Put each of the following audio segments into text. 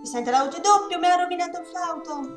Si sente l'auto doppio, mi ha rovinato il flauto.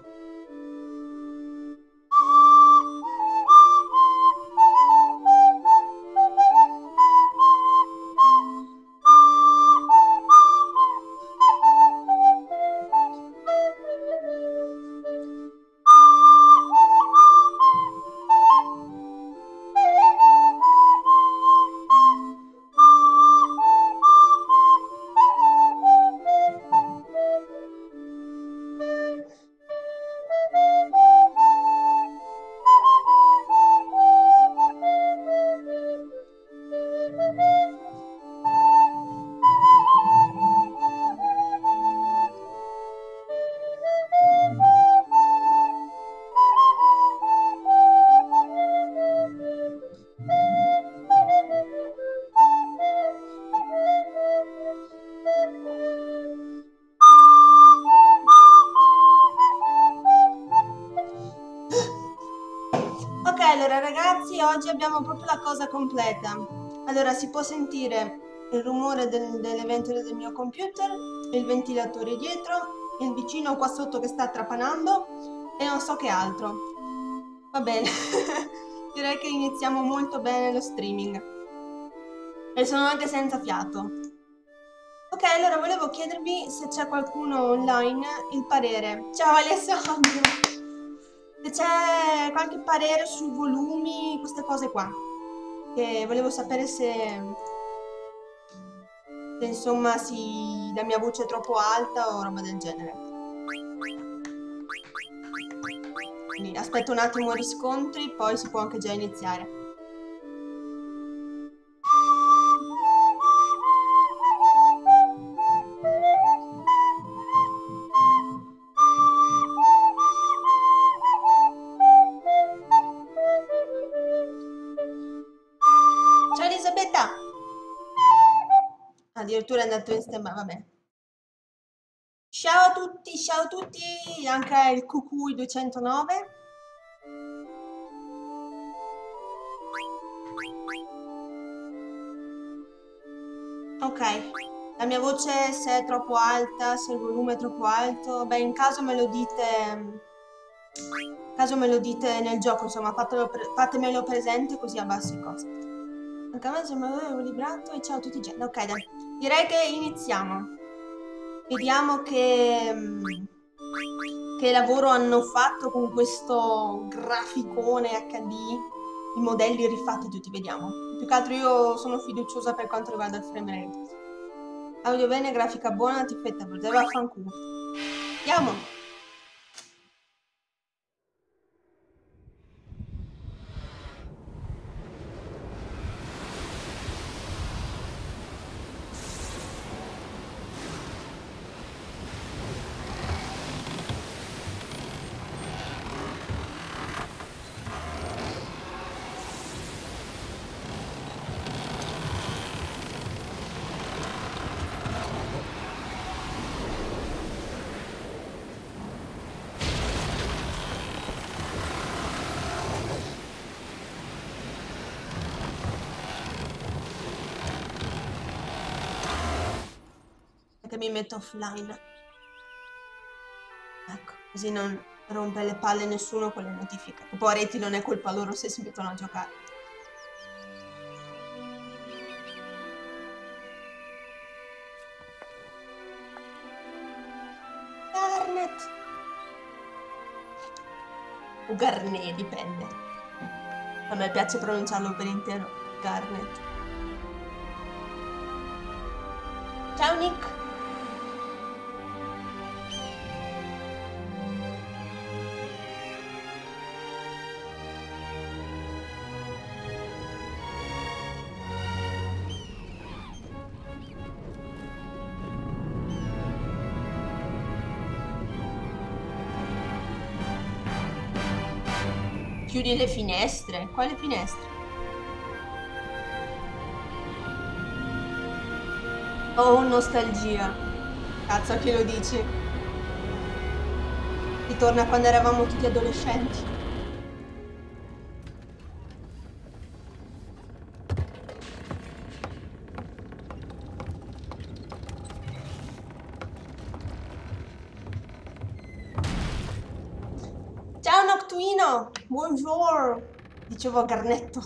Ok, allora ragazzi, oggi abbiamo proprio la cosa completa. Allora, si può sentire il rumore delle ventole del mio computer, il ventilatore dietro, il vicino qua sotto che sta trapanando e non so che altro. Va bene, direi che iniziamo molto bene lo streaming. E sono anche senza fiato. Ok, allora volevo chiedervi se c'è qualcuno online il parere. Ciao Alessandro! Se c'è qualche parere sui volumi, queste cose qua. Che volevo sapere se insomma la mia voce è troppo alta o roba del genere. Quindi aspetto un attimo i riscontri, poi si può anche già iniziare. Ciao Elisabetta! Addirittura è andato in stand-by, vabbè. Ciao a tutti, anche il Cucui 209. Ok, la mia voce se è troppo alta, se il volume è troppo alto, beh, in caso me lo dite nel gioco, insomma, fatemelo presente così abbasso i costi. Anche a me sembra avevo librato e ciao a tutti. Ok, dai, direi che iniziamo. Vediamo che lavoro hanno fatto con questo graficone HD, i modelli rifatti tutti, vediamo. Più che altro io sono fiduciosa per quanto riguarda il frame rate. Audio bene, grafica buona, ti fetta per te, vaffanculo. Andiamo! Che mi metto offline. Ecco, così non rompe le palle nessuno con le notifiche. E poi a reti non è colpa loro se si mettono a giocare. Garnet! O Garnet, dipende. A me piace pronunciarlo per intero. Garnet. Ciao Nick! Chiudi le finestre. Quale finestre? Oh, nostalgia. Cazzo, a chi lo dici? Ritorna quando eravamo tutti adolescenti. Twino! Buongiorno! Dicevo a Garnetto.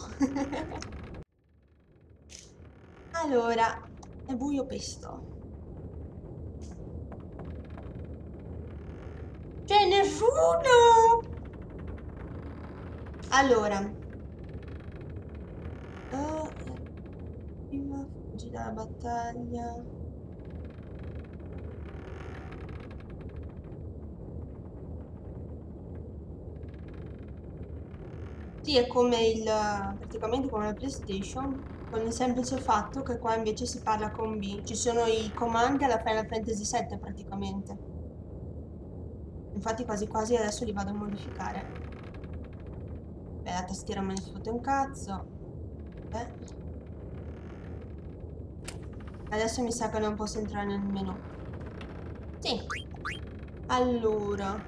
Allora, è buio pesto. C'è nessuno! Allora. Prima fuggi dalla battaglia. Sì, è come praticamente come la PlayStation, con il semplice fatto che qua invece si parla con B. Ci sono i comandi alla Final Fantasy VII praticamente. Infatti quasi quasi adesso li vado a modificare. Beh, la tastiera me ne fotte un cazzo. Adesso mi sa che non posso entrare nel menu. Sì. Allora.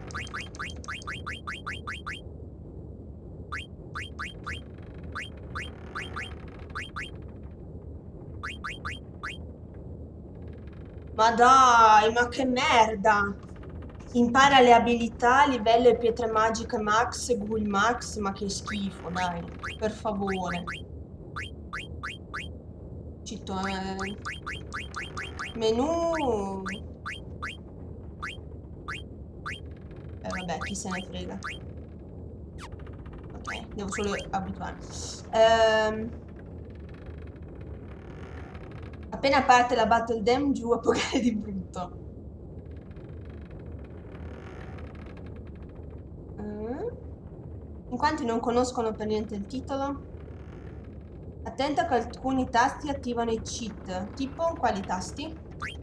Ma dai, ma che merda! Impara le abilità, livello e pietre magiche max, Ghoul max, ma che schifo, dai, per favore. Cito, Menu. Vabbè, chi se ne frega. Ok, devo solo abituarmi. Appena parte la Battle Dam giù a pogare di brutto. In quanti non conoscono per niente il titolo? Attenta che alcuni tasti attivano i cheat. Tipo, quali tasti?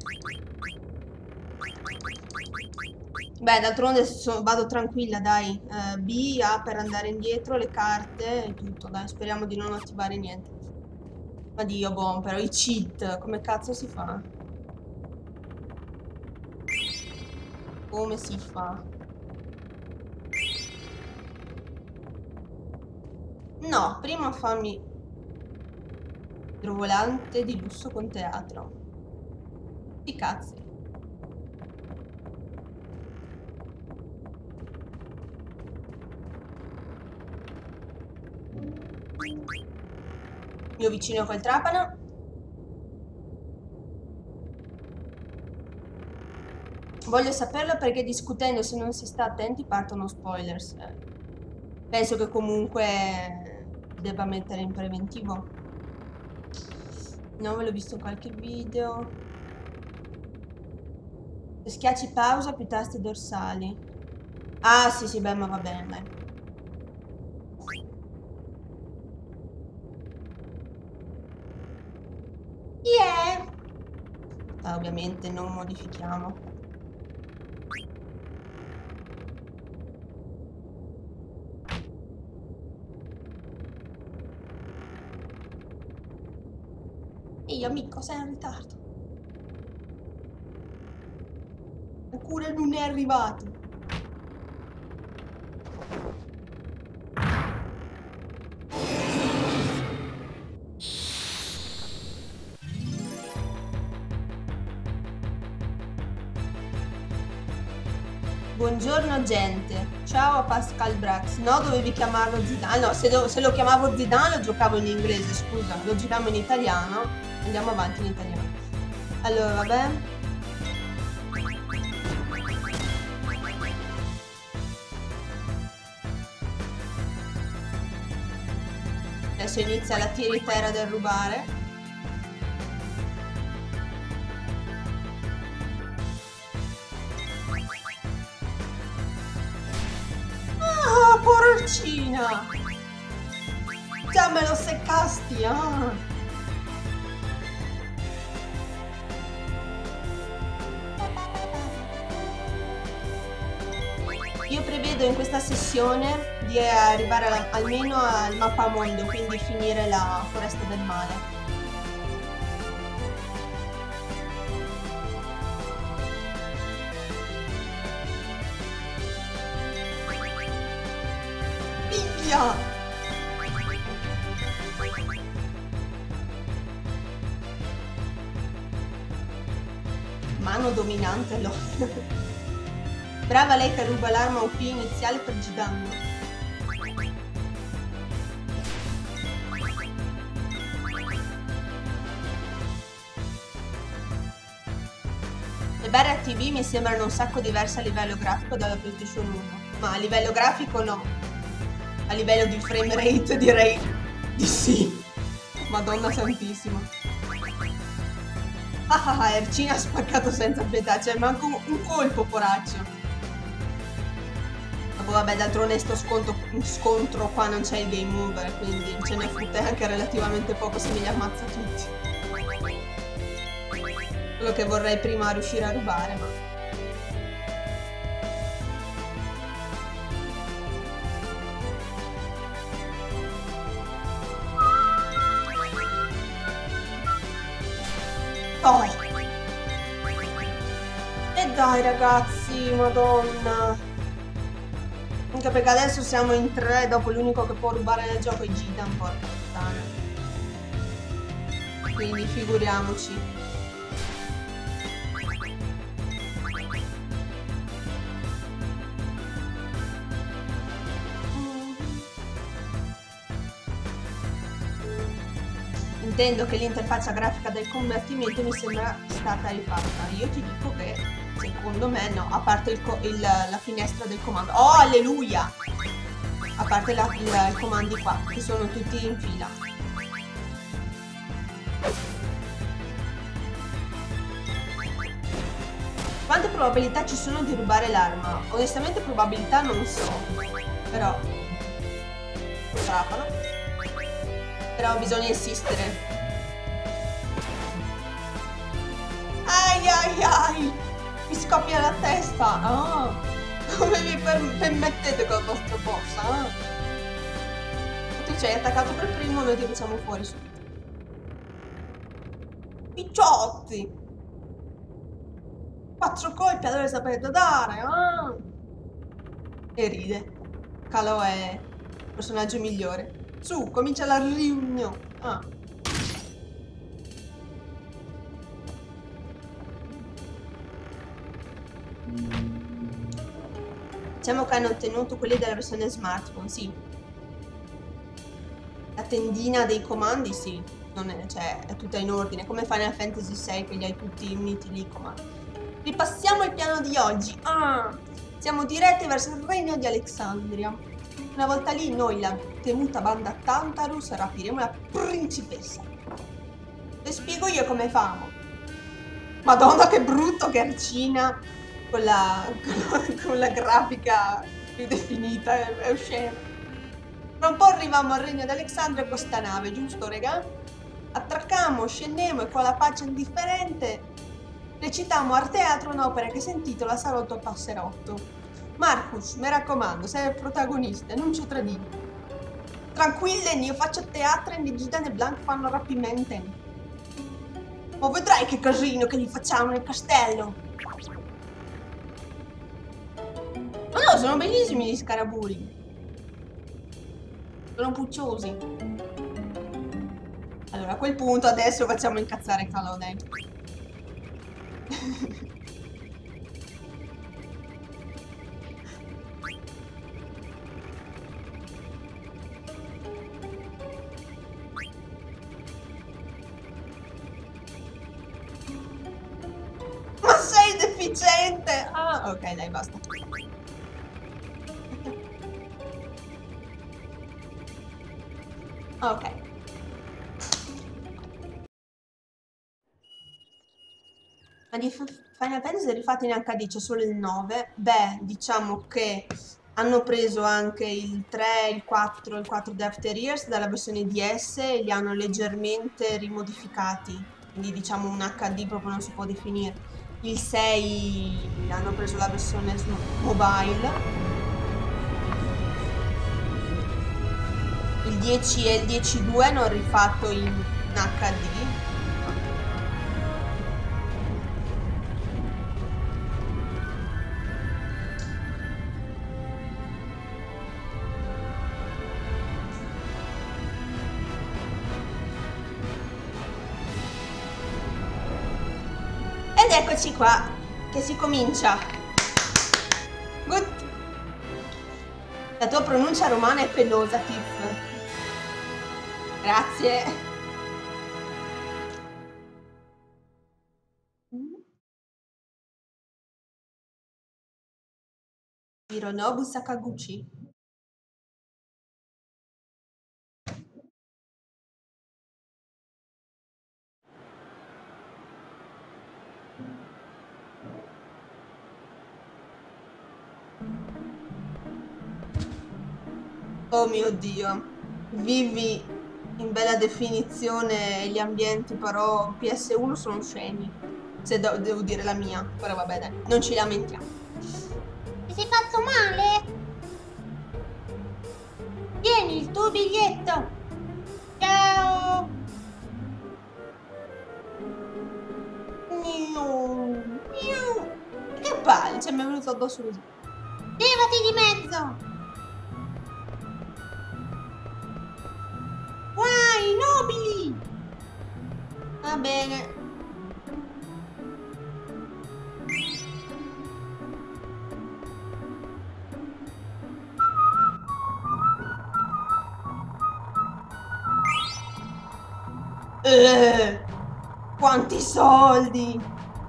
Beh, d'altronde vado tranquilla, dai. B, A per andare indietro, le carte e tutto, dai. Speriamo di non attivare niente. Ma Dio, boh, però i cheat, come cazzo si fa? Come si fa? No, prima fammi idrovolante di lusso con teatro. Sti cazzi. Io vicino col trapano. Voglio saperlo perché discutendo se non si sta attenti partono spoilers. Penso che comunque debba mettere in preventivo. Non ve l'ho visto in qualche video. Se schiacci pausa più tasti dorsali. Ah sì sì, beh, ma va bene, dai. Yeah! Ah, ovviamente non modifichiamo. Ehi amico, sei in ritardo. Oppure non è arrivato. Buongiorno gente, ciao a Pascal Brax. No, dovevi chiamarlo Zidane. No, se lo chiamavo Zidane lo giocavo in inglese, scusa, lo giriamo in italiano. Andiamo avanti in italiano. Allora, vabbè. Adesso inizia la tiritera del rubare. Ah, porcina! Già me lo seccasti, ah! Io prevedo in questa sessione di arrivare almeno al mappamondo, quindi finire la foresta del male. Piglia! Mano dominante, lo. Brava lei che ruba l'arma OP iniziale per Gidanno. Le barre ATB mi sembrano un sacco diverse a livello grafico dalla PlayStation 1, ma a livello grafico no. A livello di frame rate direi di sì. Madonna santissima. Ah, Ercina ha spaccato senza pietà, cioè manco un colpo, poraccio. Vabbè, d'altronde sto scontro qua non c'è il game over, quindi ce ne fotte anche relativamente poco se me li ammazza tutti. Quello che vorrei prima riuscire a rubare, ma... Oh! E dai ragazzi, madonna! Anche perché adesso siamo in 3, dopo l'unico che può rubare nel gioco è Gidan, porca puttana. Quindi figuriamoci. Intendo che l'interfaccia grafica del combattimento mi sembra stata rifatta. Io ti dico che secondo me no, a parte la finestra del comando. Oh, alleluia! A parte i comandi qua, che sono tutti in fila. Quante probabilità ci sono di rubare l'arma? Onestamente probabilità non so. Però... trapano. Però bisogna insistere. Ai ai ai! Mi scoppia la testa! Oh. Come vi permettete con il vostro boss? Tu ci hai attaccato per primo, noi ti facciamo fuori subito. Picciotti! 4 colpi, allora sapete dare, ah! E ride. Calo è il personaggio migliore. Su, comincia la riunione. Ah. Diciamo che hanno ottenuto quelli della versione smartphone, sì. La tendina dei comandi, sì. Non è, cioè, è tutta in ordine, come Final Fantasy VI che li hai tutti uniti lì i comandi. Ripassiamo il piano di oggi. Ah, siamo diretti verso il regno di Alexandria. Una volta lì noi, la temuta banda Tantarus, rapiremo la principessa. Le spiego io come famo. Madonna che brutto che Arcina con la grafica più definita, è osceno. Tra un po' arriviamo al regno di Alexandria con sta nave, giusto regà? Attraccamo, scendemo e con la faccia indifferente recitiamo al teatro un'opera che si intitola Salotto Passerotto. Marcus, mi raccomando, sei il protagonista, non ci tradire. Tranquille, io faccio teatro e Gidan e Blanc fanno rapimento. Ma vedrai che casino che gli facciamo nel castello. Ma no, sono bellissimi gli scaraburi. Sono pucciosi. Allora, a quel punto adesso facciamo incazzare Calodei. Ma sei deficiente! Ah, ok, dai, basta. Ok. Ma di Final Fantasy rifatti in HD c'è solo il 9. Beh, diciamo che hanno preso anche il 3, il 4 di After Years dalla versione DS e li hanno leggermente rimodificati. Quindi diciamo un HD proprio non si può definire. Il 6 hanno preso la versione mobile. Il 10 e il 10.2 hanno rifatto in HD. Ed eccoci qua, che si comincia. Good. La tua pronuncia romana è pelosa, Tiff. Grazie. Hironobu Sakaguchi. Oh mio Dio, vivi in bella definizione gli ambienti, però PS1 sono scemi. Se devo dire la mia, però vabbè dai, non ci lamentiamo. Ti sei fatto male? Tieni il tuo biglietto. Ciao. Che palle, cioè mi è venuto addosso così. Levati di mezzo. Guai, nobili! Va bene. Quanti soldi!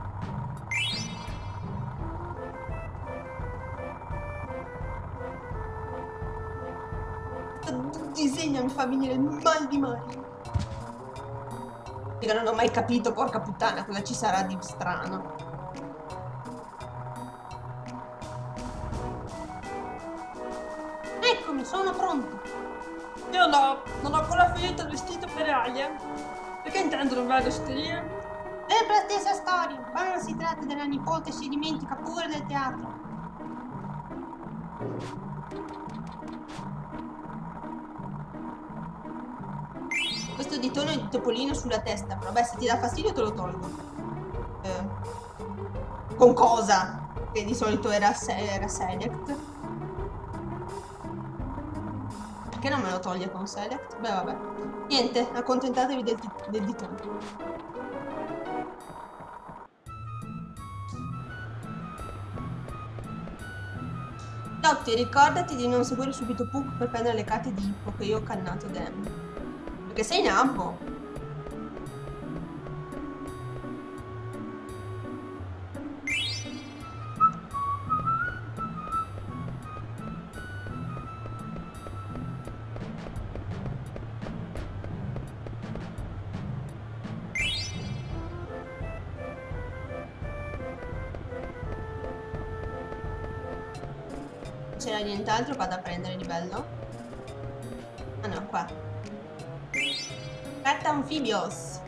Questo disegno mi fa venire il mal di mare. Io non ho mai capito, porca puttana, cosa ci sarà di strano. Eccomi, sono pronto. Io no, non ho ancora finito il vestito per Alia. Perché intendo non vado a osteria? Sempre la stessa storia. Quando si tratta della nipote si dimentica pure del teatro. Questo ditone di topolino sulla testa, però vabbè, se ti dà fastidio te lo tolgo. Con cosa? Che di solito era Select. Perché non me lo toglie con Select? Beh, vabbè. Niente, accontentatevi del ditone. Dotti, ricordati di non seguire subito Puck per prendere le carte di Hippo che io ho cannato Dem. Perché sei in ambo. C'era nient'altro qua da prendere di bello? Ah no, qua. Carta Amphibios.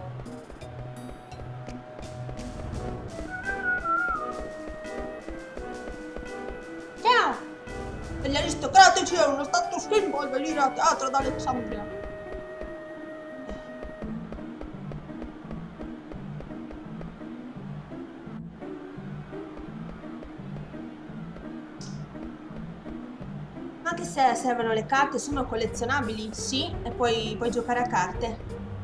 Ciao! Per gli aristocratici è uno stato simbolo venire a teatro ad Alexandria. Ma che servono le carte? Sono collezionabili? Sì, e puoi giocare a carte.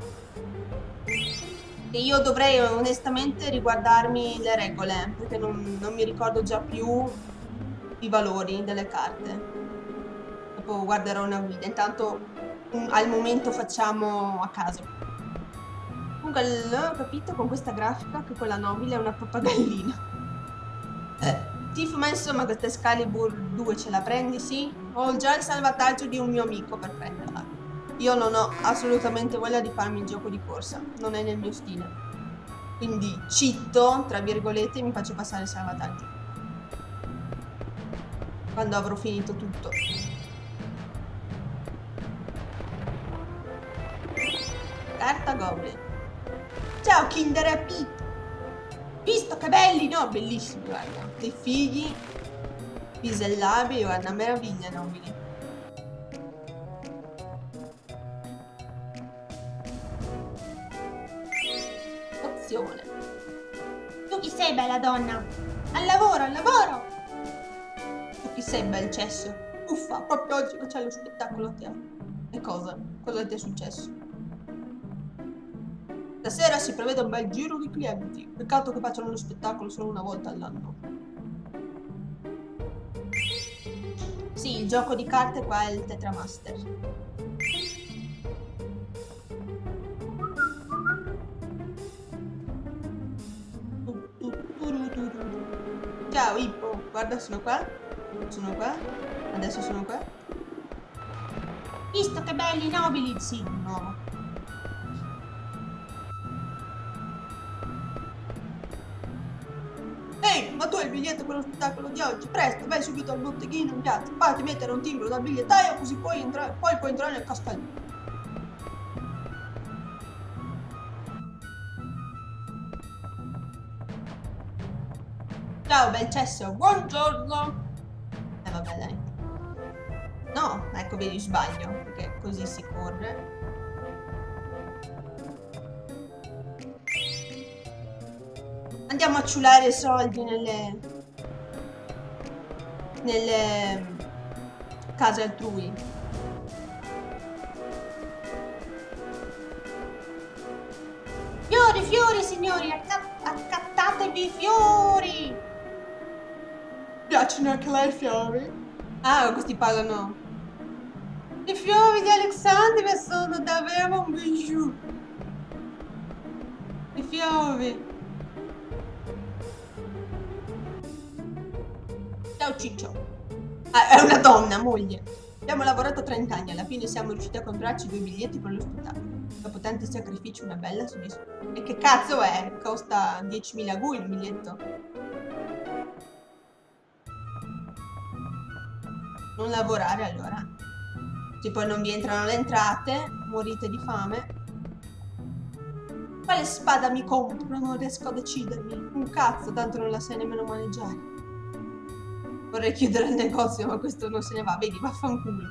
E io dovrei onestamente riguardarmi le regole, perché non mi ricordo già più i valori delle carte. Dopo guarderò una guida. Intanto al momento facciamo a caso. Comunque ho capito con questa grafica che quella nobile è una pappagallina. Tiff, ma insomma questa Excalibur 2 ce la prendi, sì? Ho già il salvataggio di un mio amico per prenderla. Io non ho assolutamente voglia di farmi il gioco di corsa, non è nel mio stile. Quindi citto, tra virgolette, e mi faccio passare il salvataggio. Quando avrò finito tutto. Carta Goblin. Ciao Kinder e Pip. Visto che belli, no? Bellissimi, guarda. Dei figli pisellabili, guarda, una meraviglia, nobili. Opzione. Tu chi sei, bella donna? Al lavoro, al lavoro! Tu chi sei, bel cesso? Uffa, proprio oggi che c'è lo spettacolo a teatro. E cosa? Cosa ti è successo? Stasera si prevede un bel giro di clienti. Peccato che facciano lo spettacolo solo una volta all'anno. Sì, il gioco di carte qua è il Tetramaster. Ciao Ippo, guarda, sono qua. Sono qua? Adesso sono qua? Visto che belli nobili! Sì, no. Ehi, ma tu hai il biglietto per lo spettacolo di oggi? Presto, vai subito al botteghino in piazza. Fatti mettere un timbro dal bigliettaio così puoi entrare, poi puoi entrare nel castello. Ciao, bel cesso. Buongiorno. Vabbè, dai. No, ecco, vedi, sbaglio, perché così si corre. Andiamo a ciulare soldi nelle case altrui. Fiori, fiori, signori! Accattatevi i fiori! Piacciono anche a lei i fiori? Ah, questi pagano. I fiori di Alexandria sono davvero un bijou! I fiori. Ciao Ciccio. Ah, è una donna, moglie. Abbiamo lavorato 30 anni, alla fine siamo riusciti a comprarci 2 biglietti per lo spettacolo. Dopo tanti sacrifici, una bella soddisfazione. E che cazzo è? Costa 10.000 gui il biglietto. Non lavorare allora. Se poi non vi entrano le entrate, morite di fame. Quale spada mi compro? Non riesco a decidermi. Un cazzo, tanto non la sai nemmeno maneggiare. Vorrei chiudere il negozio, ma questo non se ne va. Vedi, vaffanculo.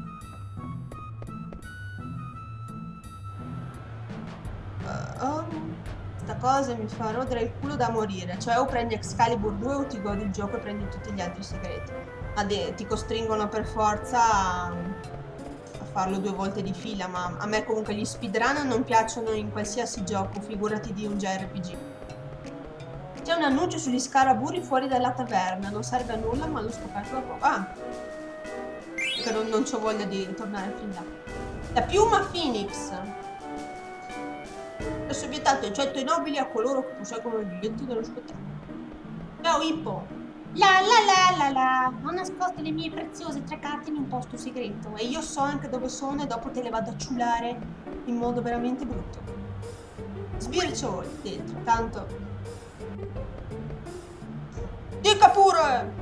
Sta cosa mi fa rodere il culo da morire. Cioè, o prendi Excalibur 2 o ti godi il gioco e prendi tutti gli altri segreti. Ma ti costringono per forza a farlo 2 volte di fila. Ma a me comunque gli speedrun non piacciono in qualsiasi gioco, figurati di un JRPG. C'è un annuncio sugli scaraburi fuori dalla taverna. Non serve a nulla, ma l'ho scoperto da poco. Ah! Perché non c'ho voglia di tornare fin là. La piuma Phoenix. Adesso è vietato, eccetto i nobili, a coloro che posseggono il biglietto dello spettacolo. Ciao Ippo! La la la la la! Ho nascosto le mie preziose 3 carte in un posto segreto. E io so anche dove sono e dopo te le vado a ciulare in modo veramente brutto. Sbircio dentro, tanto. Dica pure!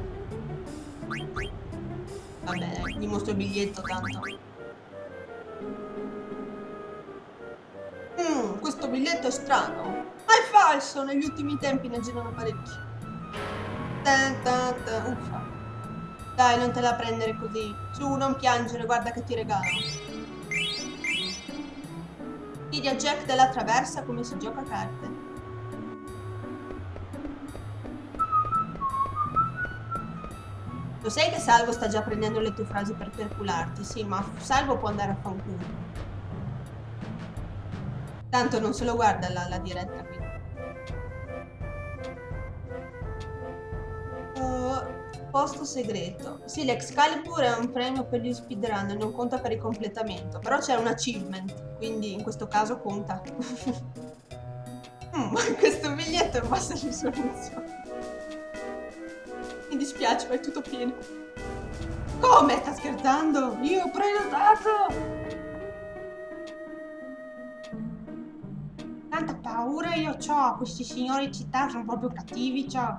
Vabbè, gli mostro il biglietto tanto. Questo biglietto è strano. Ma è falso! Negli ultimi tempi ne girano parecchi. Uffa. Dai, non te la prendere così. Su, non piangere, guarda che ti regalo. Chiedi a Jack della traversa come si gioca a carte. Lo sai che Salvo sta già prendendo le tue frasi per percularti? Sì, ma Salvo può andare a fanculo. Tanto non se lo guarda la diretta qui. Posto segreto. Sì, l'Excalibur è un premio per gli speedrun, non conta per il completamento. Però c'è un achievement, quindi in questo caso conta. Questo biglietto è bassa risoluzione. Mi dispiace, ma è tutto pieno. Come? Sta scherzando? Io ho prenotato! Tanta paura io c'ho, questi signori città sono proprio cattivi, c'ho.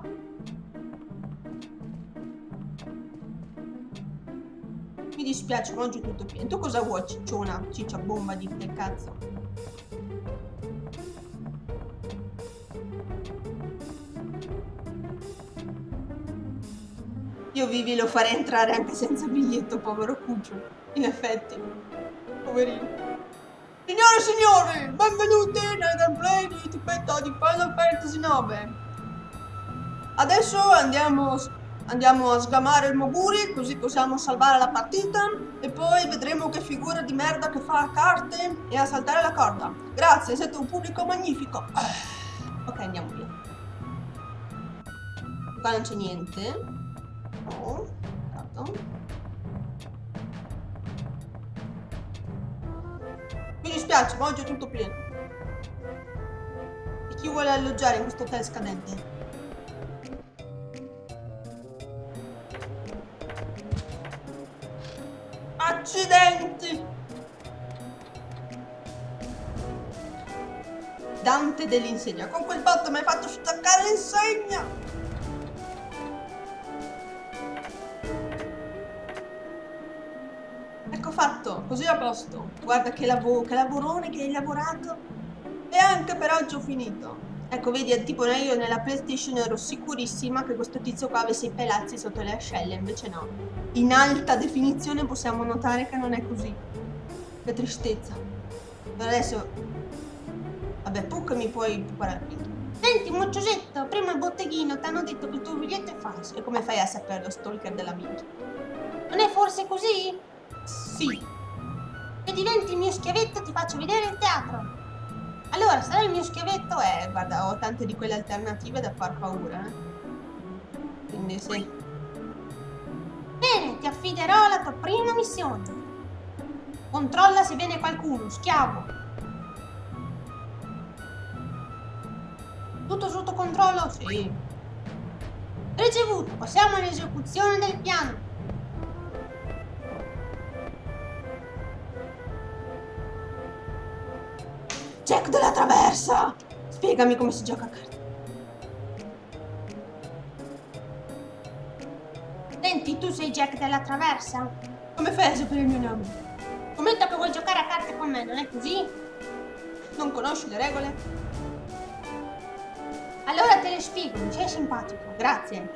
Mi dispiace, ma oggi è tutto pieno. Tu cosa vuoi, cicciona? Ciccia bomba di che cazzo? Io Vivi lo farei entrare anche senza biglietto, povero cuccio. In effetti. Poverino. Signore e signori, benvenuti nel gameplay di tipetta di Final Fantasy IX. Adesso andiamo a sgamare il Moguri, così possiamo salvare la partita. E poi vedremo che figura di merda che fa a carte e a saltare la corda. Grazie, siete un pubblico magnifico. Ok, andiamo via. Qua non c'è niente. No, esatto. Mi dispiace, ma oggi è tutto pieno. E chi vuole alloggiare in questo hotel scadente? Accidenti! Dante dell'insegna. Con quel botto mi hai fatto staccare l'insegna! Ecco fatto, così a posto. Guarda che lavorone che hai lavorato. E anche per oggi ho finito. Ecco, vedi, tipo io nella PlayStation ero sicurissima che questo tizio qua avesse i pelazzi sotto le ascelle, invece no. In alta definizione possiamo notare che non è così. Che tristezza. Per adesso... Vabbè, Puck mi puoi preparare. Senti, Mocciosetto, prima il botteghino ti hanno detto che il tuo biglietto è falso. E come fai a sapere lo stalker della minchia? Non è forse così? Sì. Se diventi il mio schiavetto ti faccio vedere il teatro. Allora, sarai il mio schiavetto? Guarda, ho tante di quelle alternative da far paura, Quindi sì. Bene, ti affiderò la tua prima missione. Controlla se viene qualcuno, schiavo. Tutto sotto controllo? Sì. Ricevuto, passiamo all'esecuzione del piano. Jack della Traversa! Spiegami come si gioca a carte. Senti, tu sei Jack della Traversa? Come fai a sapere il mio nome? Scommetto che vuoi giocare a carte con me, non è così? Non conosci le regole? Allora te le spiego, mi sei simpatico. Grazie.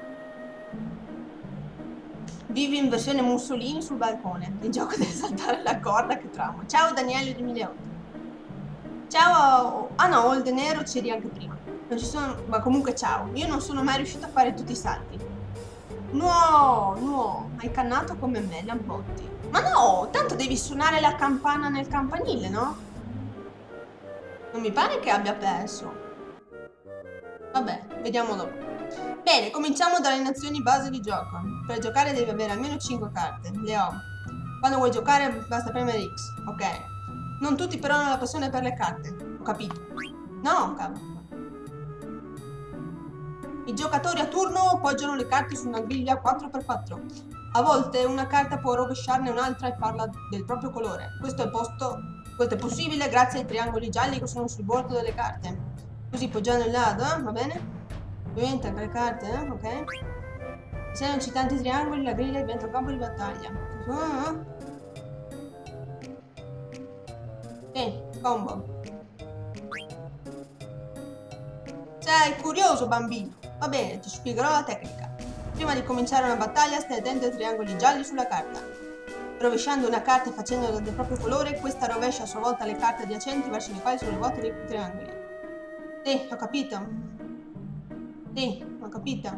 Vivi in versione Mussolini sul balcone. Il gioco deve saltare la corda che tramo. Ciao Daniele 2008. Ciao. Ah no, Old Nero c'eri anche prima. Non ci sono. Ma comunque ciao. Io non sono mai riuscito a fare tutti i salti. No, no. Hai cannato come me, Lampotti. Ma no, tanto devi suonare la campana nel campanile, no? Non mi pare che abbia perso. Vabbè, vediamo dopo. Bene, cominciamo dalle nazioni base di gioco. Per giocare devi avere almeno 5 carte. Le ho. Quando vuoi giocare basta premere X. Ok. Non tutti però hanno la passione per le carte. Ho capito. No, cavolo. I giocatori a turno appoggiano le carte su una griglia 4x4. A volte una carta può rovesciarne un'altra e farla del proprio colore. Questo è possibile grazie ai triangoli gialli che sono sul bordo delle carte. Così poggiando il lato, va bene? Ovviamente anche le carte, ok? Se non ci tanti triangoli, la griglia diventa un campo di battaglia. Combo. Sei curioso, bambino? Va bene, ti spiegherò la tecnica. Prima di cominciare una battaglia, stai attento ai triangoli gialli sulla carta. Rovesciando una carta e facendola del proprio colore, questa rovescia a sua volta le carte adiacenti verso le quali sono ruote dei triangoli. Sì, ho capito. Sì, ho capito.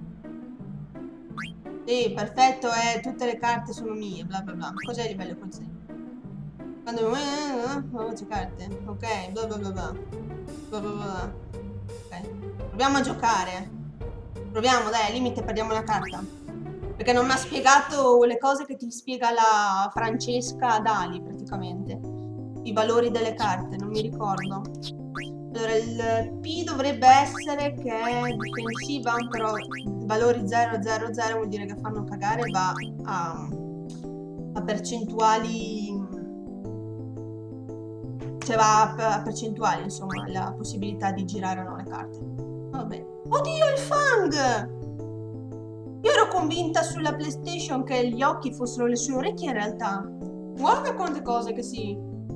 Sì, perfetto, tutte le carte sono mie, bla bla bla. Cos'è il livello così? Quando voce carte, ok, bla bla bla bla. Bla bla bla. Ok. Proviamo a giocare. Proviamo, dai, al limite perdiamo la carta. Perché non mi ha spiegato le cose che ti spiega la Francesca Dali, praticamente. I valori delle carte, non mi ricordo. Allora, il P dovrebbe essere che è difensiva, però valori 0, 0, 0 vuol dire che fanno cagare, va a percentuali, cioè va a percentuali, insomma, la possibilità di girare o no le carte. Vabbè. Oddio, il Fang! Io ero convinta sulla PlayStation che gli occhi fossero le sue orecchie, in realtà. Guarda quante cose che si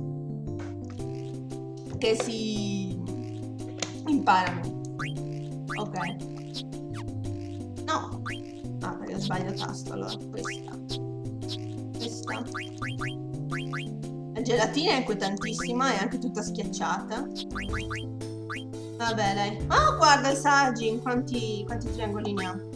imparano. Ok. No. Ah, perché ho sbagliato tasto. Allora, questa. La gelatina è inquietantissima, è anche tutta schiacciata. Vabbè, dai. Oh, guarda il Sajin, quanti triangolini ha.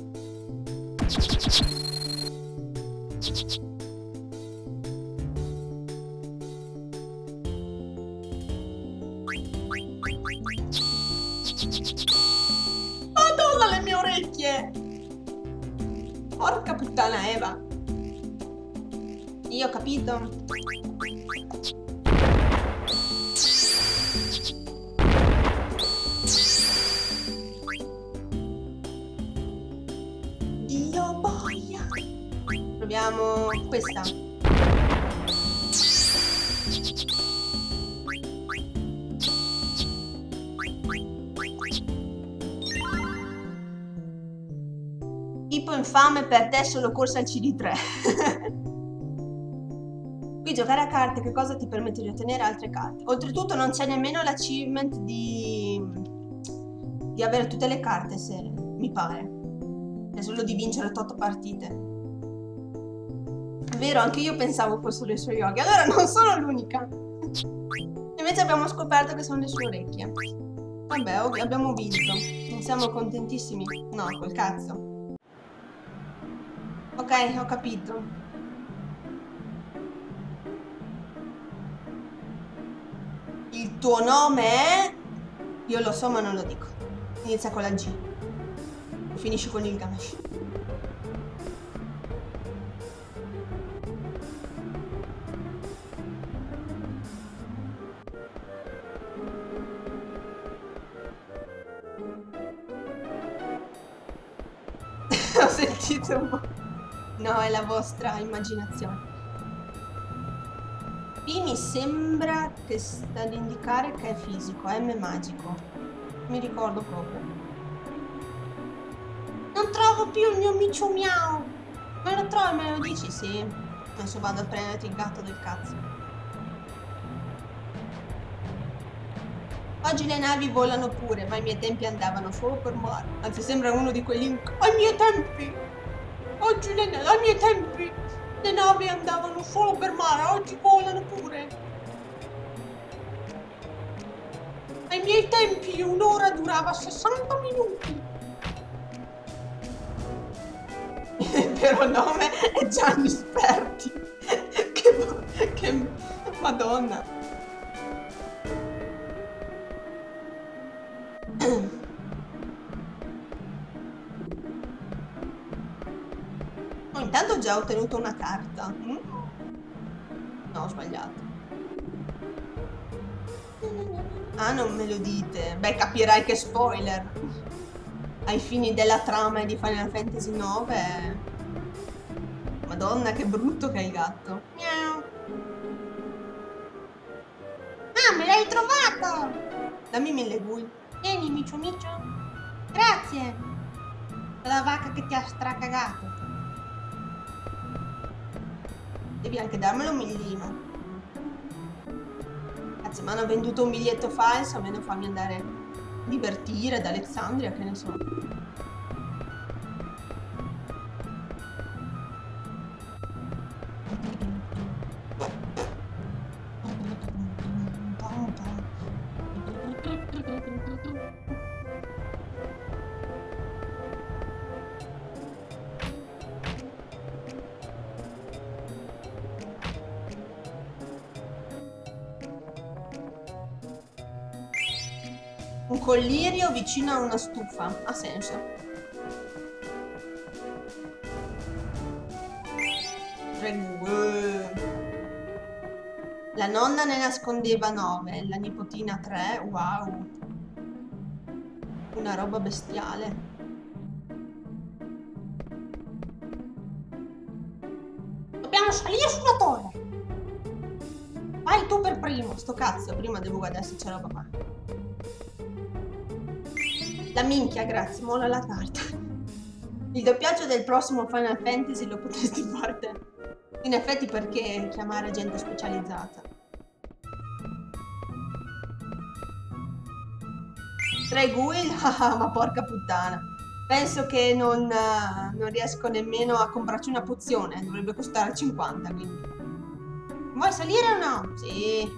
Madonna, le mie orecchie! Porca puttana Eva! Io ho capito. Dio boia! Proviamo questa. Tipo infame per te solo corsa al CD3. Qui giocare a carte che cosa ti permette di ottenere altre carte? Oltretutto non c'è nemmeno l'achievement di avere tutte le carte, se mi pare. È solo di vincere 8 partite. È vero, anche io pensavo fossero le sue yoga. Allora non sono l'unica. Invece abbiamo scoperto che sono le sue orecchie. Vabbè, abbiamo vinto. Non siamo contentissimi? No, col cazzo. Ok, ho capito. Il tuo nome è... Io lo so ma non lo dico. Inizia con la G. E finisci con il Gamesh. Ho sentito un po'. No, è la vostra immaginazione. Qui mi sembra che sta ad indicare che è fisico, M magico. Mi ricordo proprio. Non trovo più il mio Micio Miau. Me lo trovi, me lo dici? Sì. Adesso vado a prenderti il gatto del cazzo. Oggi le navi volano pure, ma ai miei tempi andavano solo per mare. Anzi, sembra uno di quelli... Ai miei tempi! Oggi ai miei tempi le navi andavano solo per mare, oggi volano pure. Ai miei tempi un'ora durava 60 minuti. Il vero nome è Gianni Sperti. Che madonna. Oh, intanto ho già ottenuto una carta. No, ho sbagliato. Ah, non me lo dite. Beh, capirai che spoiler. Ai fini della trama di Final Fantasy IX. Madonna, che brutto che è il gatto. Miau. Ah, me l'hai trovato! Dammi 1000 gui. Vieni, Micio Micio. Grazie. La vacca che ti ha stracagato. Devi anche darmelo un millino. Cazzo, mi hanno venduto un biglietto falso, almeno fammi andare a divertire ad Alexandria, che ne so. Un collirio vicino a una stufa. Ha senso. La nonna ne nascondeva 9, la nipotina 3. Wow. Una roba bestiale. Dobbiamo salire sulla torre. Vai tu per primo. Sto cazzo, prima devo guardare se c'è roba qua. La minchia, grazie, molla la carta. Il doppiaggio del prossimo Final Fantasy lo potresti fare te. In effetti, perché chiamare gente specializzata? 3 Guil? Ma porca puttana. Penso che non riesco nemmeno a comprarci una pozione. Dovrebbe costare 50, quindi. Vuoi salire o no? Sì.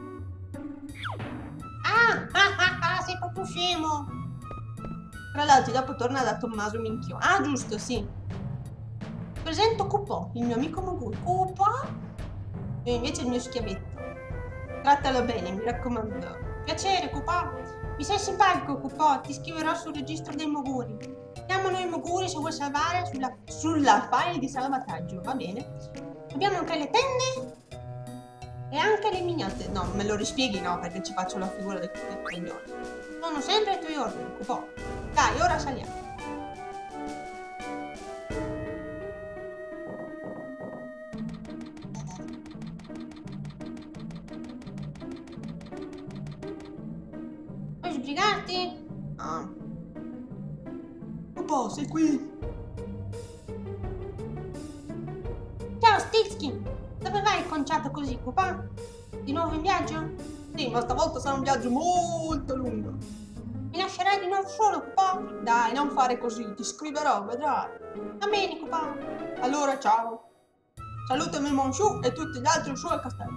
Sei proprio scemo. Tra l'altro dopo torna da Tommaso Minchione. Ah, giusto, sì. Presento Cupò, il mio amico Mogul. Cupò? E invece il mio schiavetto. Trattalo bene, mi raccomando. Piacere, Cupò. Mi sei simpatico, Cupò. Ti scriverò sul registro dei Moguri. Chiamano i Moguri se vuoi salvare sulla file di salvataggio, va bene. Abbiamo anche le tende e anche le miniature. No, me lo rispieghi, no, perché ci faccio la figura del coglione. Sono sempre ai tuoi ordini, Cupò. Dai, ora saliamo. Puoi sbrigarti? Ah. Cupò, sei qui? Stizky, dove vai conciato così, papà? Di nuovo in viaggio? Sì, ma stavolta sarà un viaggio molto lungo. Mi lascerai di nuovo solo, papà? Dai, non fare così, ti scriverò, vedrai. Va bene, papà. Allora, ciao. Salutami Monshu e tutti gli altri su al castello.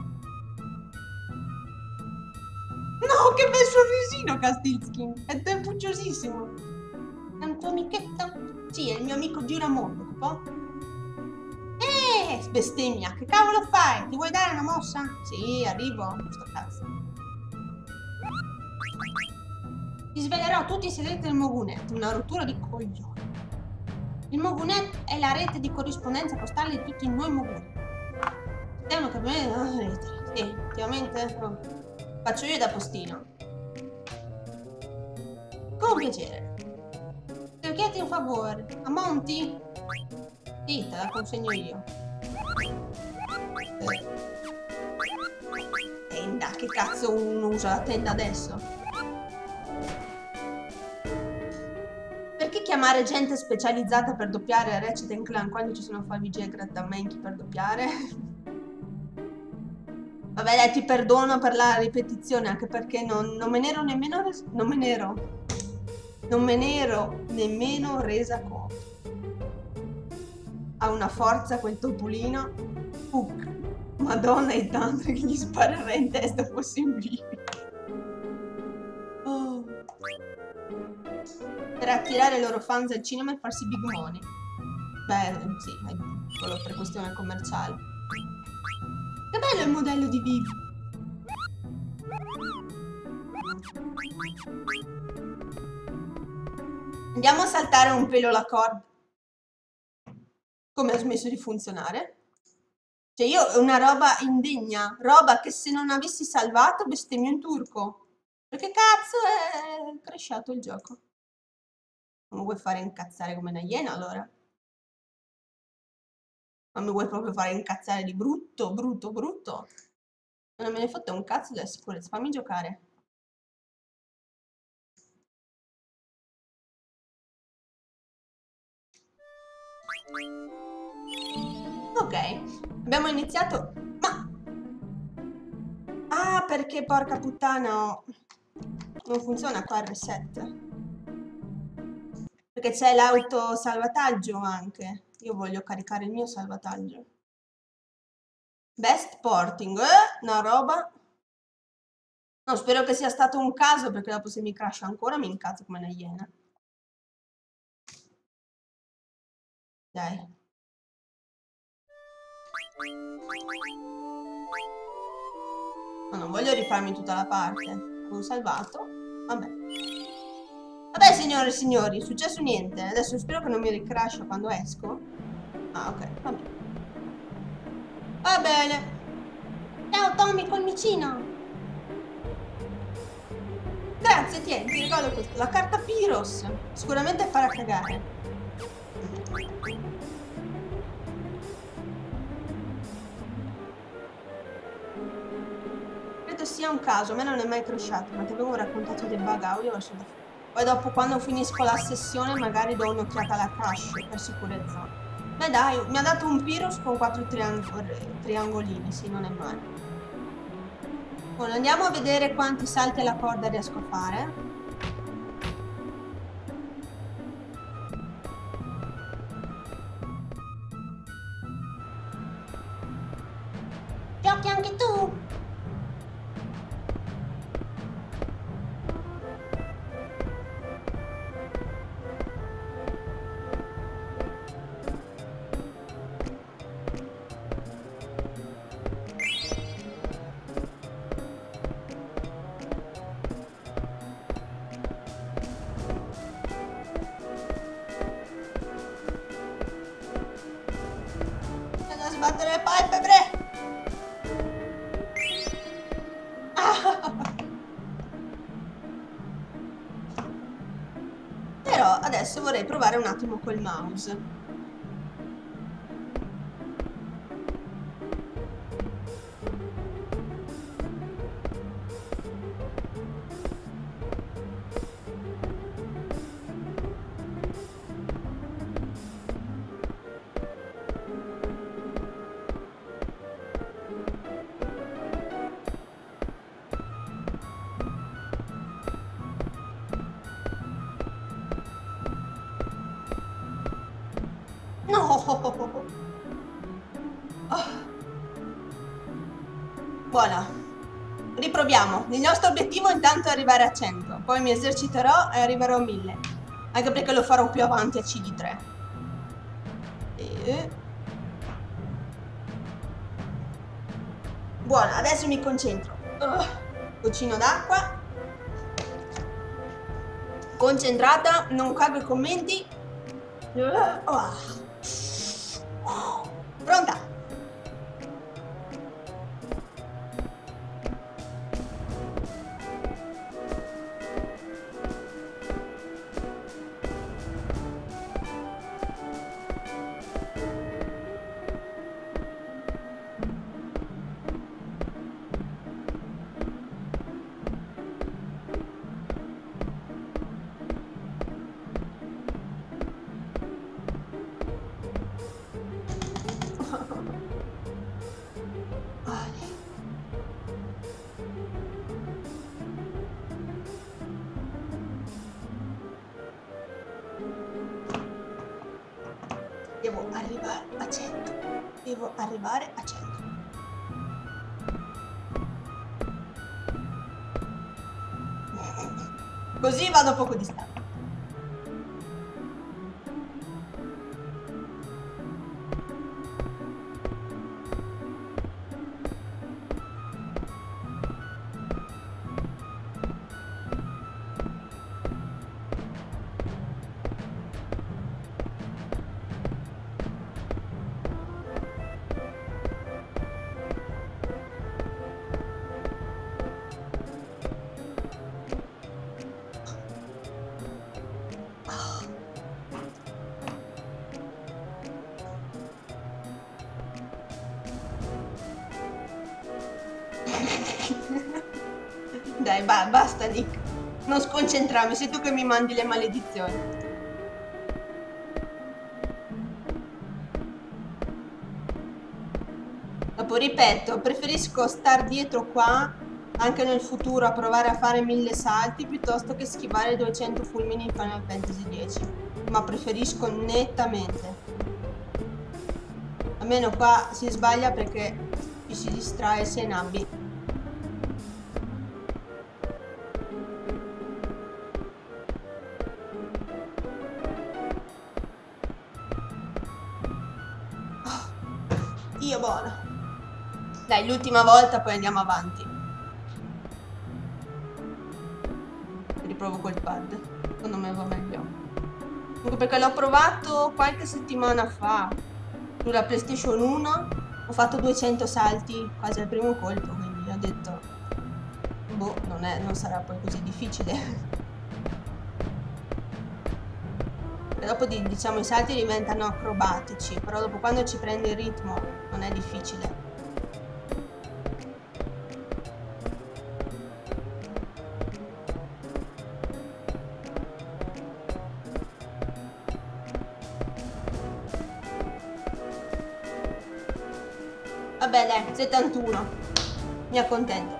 No, che bel sorrisino, Castilskin! È tempucciosissimo. È un tuo amichetto? Sì, è il mio amico Giramondo, papà. Bestemmia, che cavolo fai? Ti vuoi dare una mossa? Sì, arrivo. Sto cazzo. Ti svelerò tutti i segreti del Mogunet, una rottura di coglioni. Il Mogunet è la rete di corrispondenza postale di tutti noi Moguni. Devono capire la rete. Sì, effettivamente. Faccio io da postino. Con piacere. Devo chiederti un favore. A Monti? Sì, te la consegno io. Tenda, che cazzo uno usa la tenda adesso? Perché chiamare gente specializzata per doppiare Ratchet & Clank quando ci sono Favij e Grattamenchi per doppiare? Vabbè dai, ti perdono per la ripetizione, anche perché non me ne ero nemmeno resa conto. Ha una forza quel topolino. Madonna e tanto che gli sparerei in testa fossi in vivo. Oh. Per attirare i loro fans al cinema e farsi big money. Beh, sì, è solo per questione commerciale. Che bello il modello di Vivi. Andiamo a saltare un pelo la corda. Come ha smesso di funzionare? Cioè io una roba indegna, roba che se non avessi salvato bestemmio in turco. Perché cazzo è crashato il gioco? Non mi vuoi fare incazzare come una iena allora? Ma mi vuoi proprio fare incazzare di brutto, brutto, brutto? Non me ne fotte un cazzo della sicurezza, fammi giocare. Ok, abbiamo iniziato, ma... Ah, perché porca puttana, non funziona qua il reset. Perché c'è l'autosalvataggio anche. Io voglio caricare il mio salvataggio. Best porting, una roba. No, spero che sia stato un caso, perché dopo se mi crasha ancora mi incazzo come una iena. Dai. No, non voglio rifarmi tutta la parte. Avevo salvato. Vabbè. Vabbè, signore e signori, è successo niente. Adesso spero che non mi ricrasha quando esco. Ah, ok, va bene. Va bene. Ciao Tommy col micino. Grazie, tieni, ti regalo questo. La carta Pyros. Sicuramente farà cagare. Credo sia un caso, a me non è mai crashato, ma ti avevo raccontato del bug audio verso da fuori. Poi dopo, quando finisco la sessione, magari do un'occhiata alla cache per sicurezza. Beh dai, mi ha dato un Pyros con 4 triangolini, sì, non è male. Ora andiamo a vedere quanti salti alla corda riesco a fare. Giochi anche tu? C'è da sbattere le palpe, bre! Però adesso vorrei provare un attimo col mouse. No! Oh. Buona. Riproviamo. Il nostro obiettivo intanto è arrivare a 100. Poi mi eserciterò e arriverò a 1000. Anche perché lo farò più avanti a CD3. Buona, adesso mi concentro. Goccino d'acqua. Concentrata, non cago i commenti. Pronta? Devo arrivare a 100. Devo arrivare a 100. Così vado poco distante. Dai, basta Nick. Non sconcentrarmi, sei tu che mi mandi le maledizioni. Dopo ripeto, preferisco star dietro qua anche nel futuro a provare a fare 1000 salti piuttosto che schivare 200 fulmini in Final Fantasy X. Ma preferisco nettamente. Almeno qua si sbaglia perché ci si distrae, si è nabbi. Dio buono. Dai, l'ultima volta poi andiamo avanti. Riprovo quel pad. Secondo me va meglio. Anche perché l'ho provato qualche settimana fa sulla PlayStation 1. Ho fatto 200 salti quasi al primo colpo, quindi ho detto boh, non sarà poi così difficile. E dopo diciamo i salti diventano acrobatici, però dopo quando ci prendi il ritmo non è difficile. Vabbè dai, 71. Mi accontento.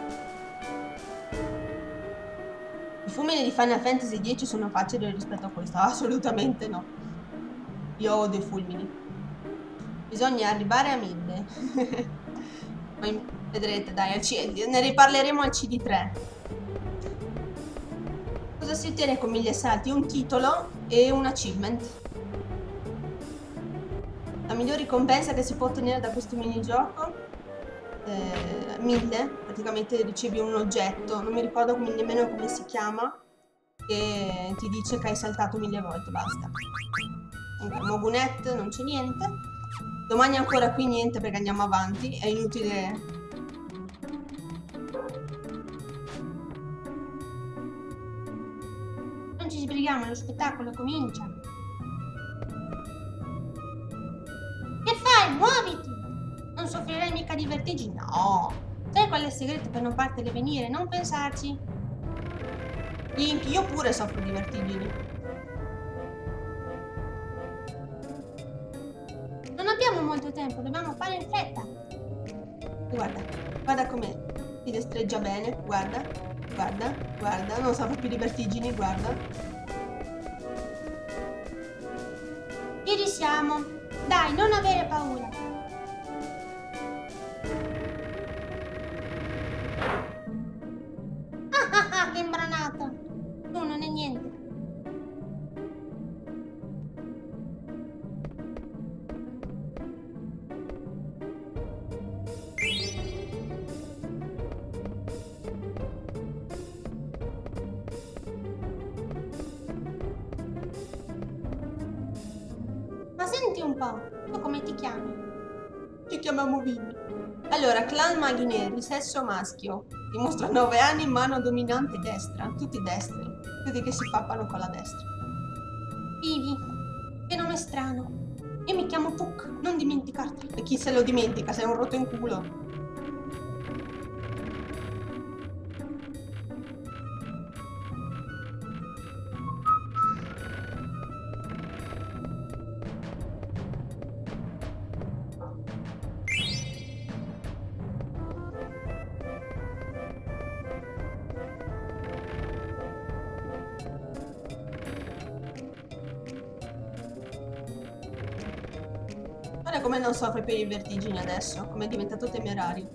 I fulmini di Final Fantasy X sono facili rispetto a questo? Assolutamente no. Io odio i fulmini. Bisogna arrivare a 1000. Poi vedrete, dai, ne riparleremo al CD3. Cosa si ottiene con 1000 salti? Un titolo e un achievement. La migliore ricompensa che si può ottenere da questo minigioco 1000, praticamente ricevi un oggetto, non mi ricordo nemmeno come si chiama, che ti dice che hai saltato 1000 volte, basta. Mogunet non c'è niente. Domani ancora qui niente perché andiamo avanti, è inutile. Non ci sbrighiamo, lo spettacolo comincia. Che fai? Muoviti! Non soffrirai mica di vertigini? No! Sai qual è il segreto per non fartele venire? Non pensarci. Io pure soffro di vertigini. Non abbiamo molto tempo, dobbiamo fare in fretta. Guarda, guarda come si destreggia bene, guarda, guarda, guarda, non soffro più di vertigini, guarda. Ieri Ci siamo. Dai, non avere paura. Che imbranata. No, non è niente. Ma senti un po', tu come ti chiami? Ci chiamiamo Vini. Allora, clan maghi neri, sesso maschio. Dimostra 9 anni, mano dominante destra. Tutti destri. Tutti che si pappano con la destra. Vivi. Che nome strano. Io mi chiamo Puck, non dimenticarti. E chi se lo dimentica? Sei un rotto in culo. Guarda come non soffre per i vertigini adesso, come è diventato temerario.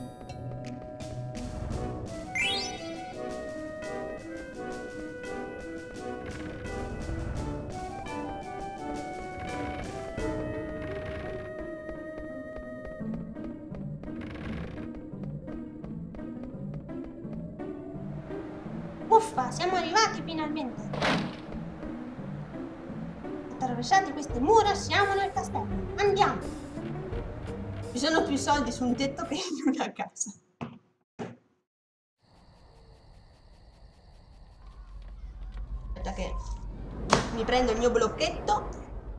Uffa, siamo arrivati finalmente. Attraversati queste mura, siamo nel castello. Andiamo. Ci sono più soldi su un tetto che in una casa. Aspetta che mi prendo il mio blocchetto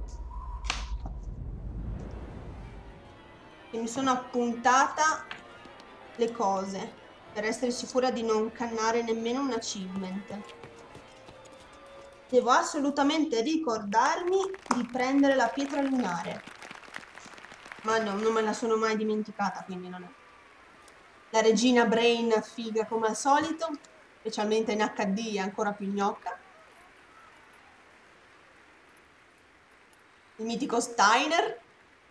e mi sono appuntata le cose per essere sicura di non cannare nemmeno un achievement. Devo assolutamente ricordarmi di prendere la pietra lunare. Ma no, non me la sono mai dimenticata, quindi non è. La regina Brain figa come al solito, specialmente in HD è ancora più gnocca. Il mitico Steiner.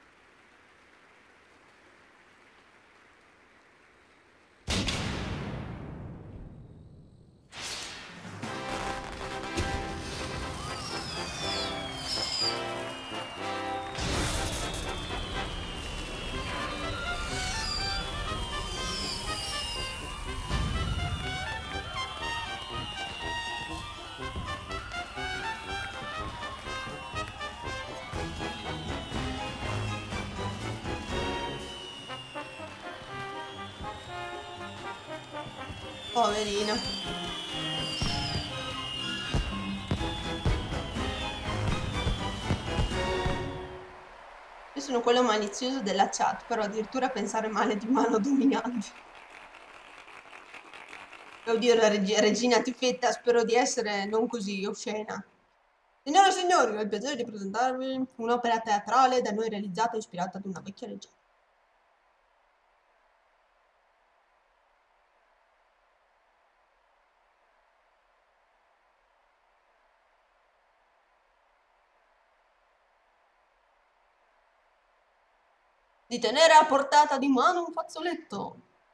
Poverina. Io sono quello malizioso della chat, però addirittura pensare male di mano dominante. Oddio, la regina Tifetta, spero di essere non così oscena. Signore e signori, ho il piacere di presentarvi un'opera teatrale da noi realizzata e ispirata ad una vecchia leggenda. Di tenere a portata di mano un fazzoletto.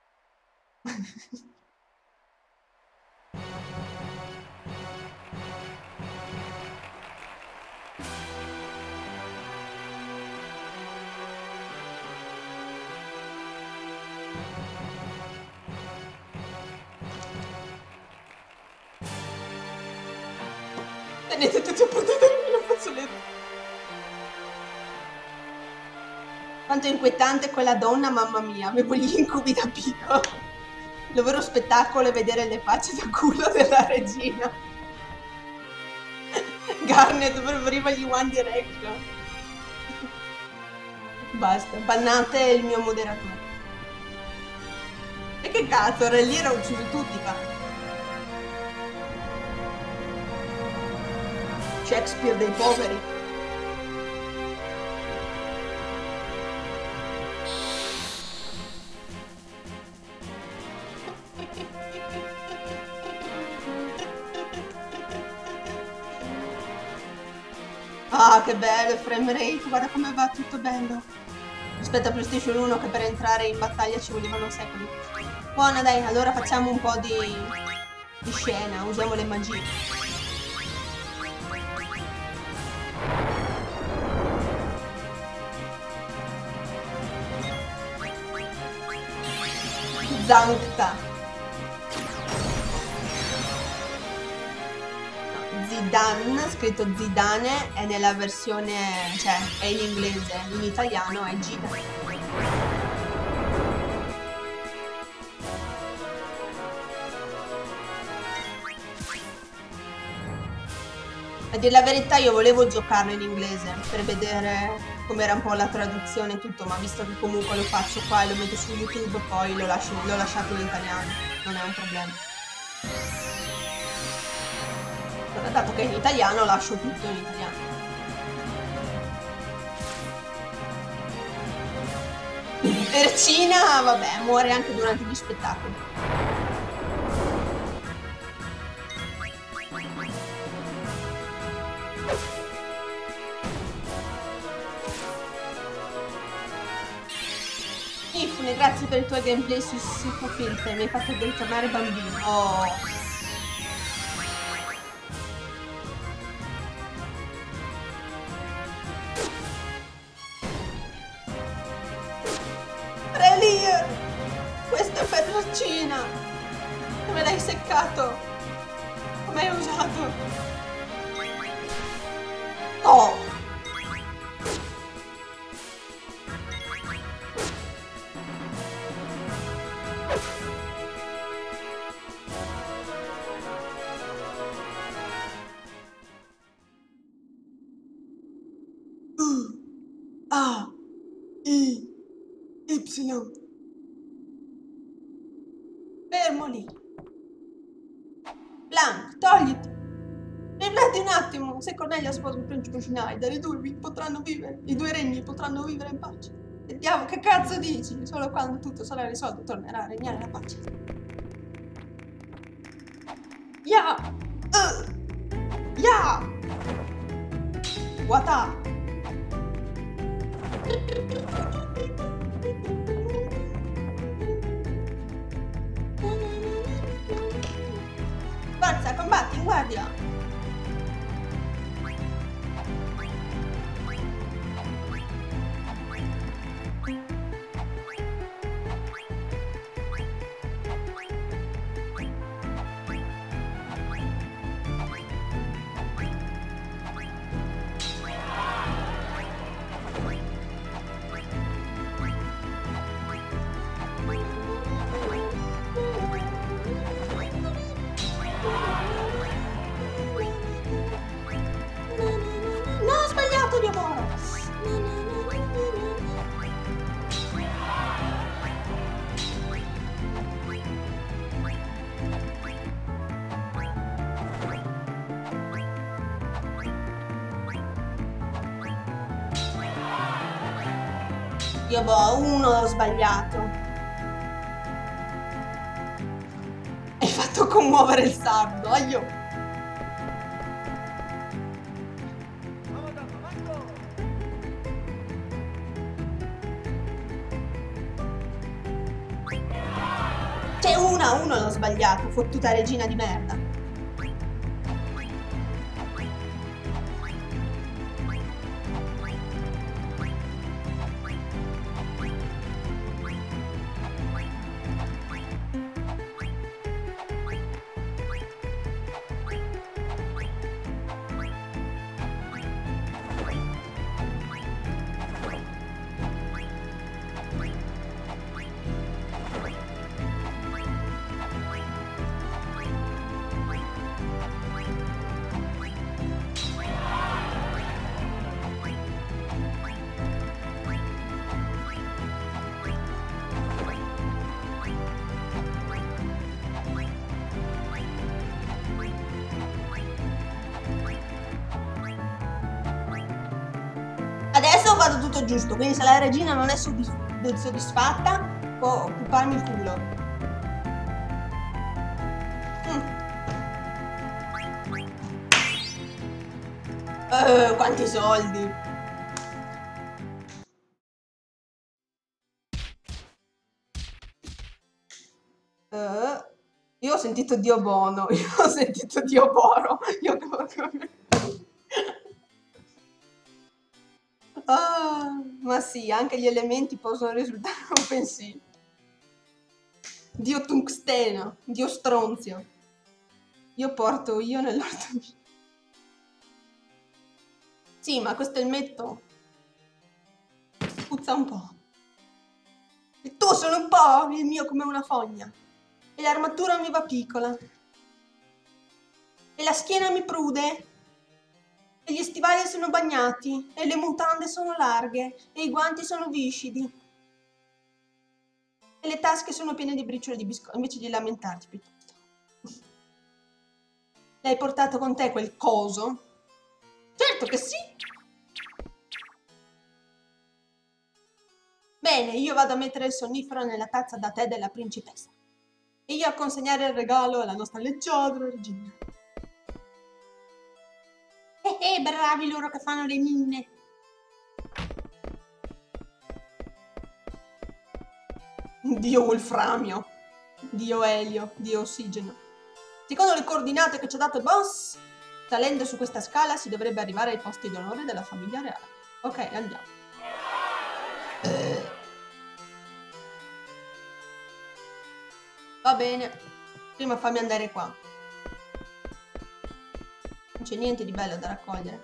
Tenete tutti a portata di mano un fazzoletto. Quanto è inquietante quella donna, mamma mia, avevo gli incubi da piccolo. Il vero spettacolo è vedere le facce da culo della regina. Garnet preferiva gli One Direction. Basta, bannate il mio moderatore. E che cazzo, lì era ucciso tutti, fa. Shakespeare dei poveri. Ah, che bello il frame rate, guarda come va, tutto bello. Rispetto a PlayStation 1 che per entrare in battaglia ci volevano secoli. Buona dai, allora facciamo un po' di scena, usiamo le magie. Zankta. Zidane, scritto Zidane, è nella versione, cioè è in inglese, in italiano è Zidane. A dire la verità io volevo giocarlo in inglese per vedere com'era un po' la traduzione e tutto, ma visto che comunque lo faccio qua e lo metto su YouTube, poi l'ho lasciato in italiano, non è un problema. Allora, dato che è in italiano, lascio tutto in italiano. Percina, vabbè, muore anche durante gli spettacoli. Ifune, grazie per il tuo gameplay su Filter, mi hai fatto ritornare bambino. Oh. Relier! Questo è per Percina! Come l'hai seccato? Come hai usato? Oh! A I Y. Fermo lì. Blanc, togliti. Rifletti un attimo. Se Cornelia sposa il principe Schneider, i due potranno vivere. I due regni potranno vivere in pace. Vediamo che cazzo dici. Solo quando tutto sarà risolto tornerà a regnare la pace. Ya! Ya! Wata! Forza, combatti, in guardia! Io uno ho sbagliato. Hai fatto commuovere il sardo, aio. C'è uno l'ho sbagliato, fottuta regina di merda. Adesso vado tutto giusto, quindi se la regina non è soddisfatta, può occuparmi il culo. Quanti soldi! Io ho sentito Dio buono, io ho sentito Dio buono. Io... ma sì, anche gli elementi possono risultare offensivi. Dio tungsteno, Dio stronzio. Io porto io nell'orto. Sì, ma questo elmetto puzza un po'. Il tuo sono un po', il mio come una fogna. E l'armatura mi va piccola. E la schiena mi prude. E gli stivali sono bagnati. E le mutande sono larghe. E i guanti sono viscidi. E le tasche sono piene di briciole di biscotti. Invece di lamentarti piuttosto. L'hai portato con te quel coso? Certo che sì. Bene, io vado a mettere il sonnifero nella tazza da tè della principessa. E io a consegnare il regalo alla nostra leggiadra regina. Bravi loro che fanno le mine. Dio Wolframio, Dio Elio, Dio Ossigeno. Secondo le coordinate che ci ha dato il boss, salendo su questa scala si dovrebbe arrivare ai posti d'onore della famiglia reale. Ok, andiamo. Va bene, prima fammi andare qua. Non c'è niente di bello da raccogliere.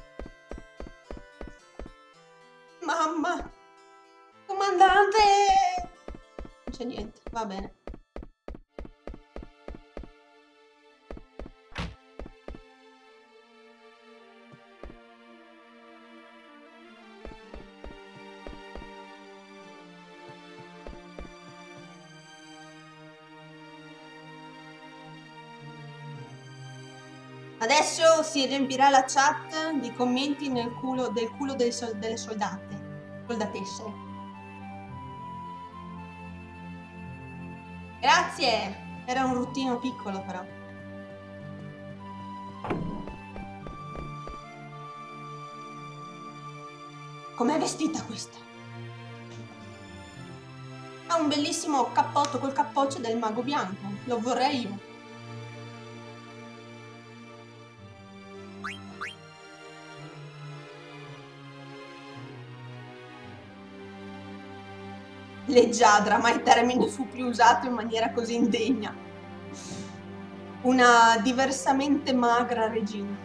Mamma! Comandante! Non c'è niente, va bene. Adesso si riempirà la chat di commenti del culo delle soldatesse. Grazie! Era un ruttino piccolo però. Com'è vestita questa? Ha un bellissimo cappotto col cappoccio del mago bianco. Lo vorrei io. Leggiadra, mai termine fu più usato in maniera così indegna. Una diversamente magra regina.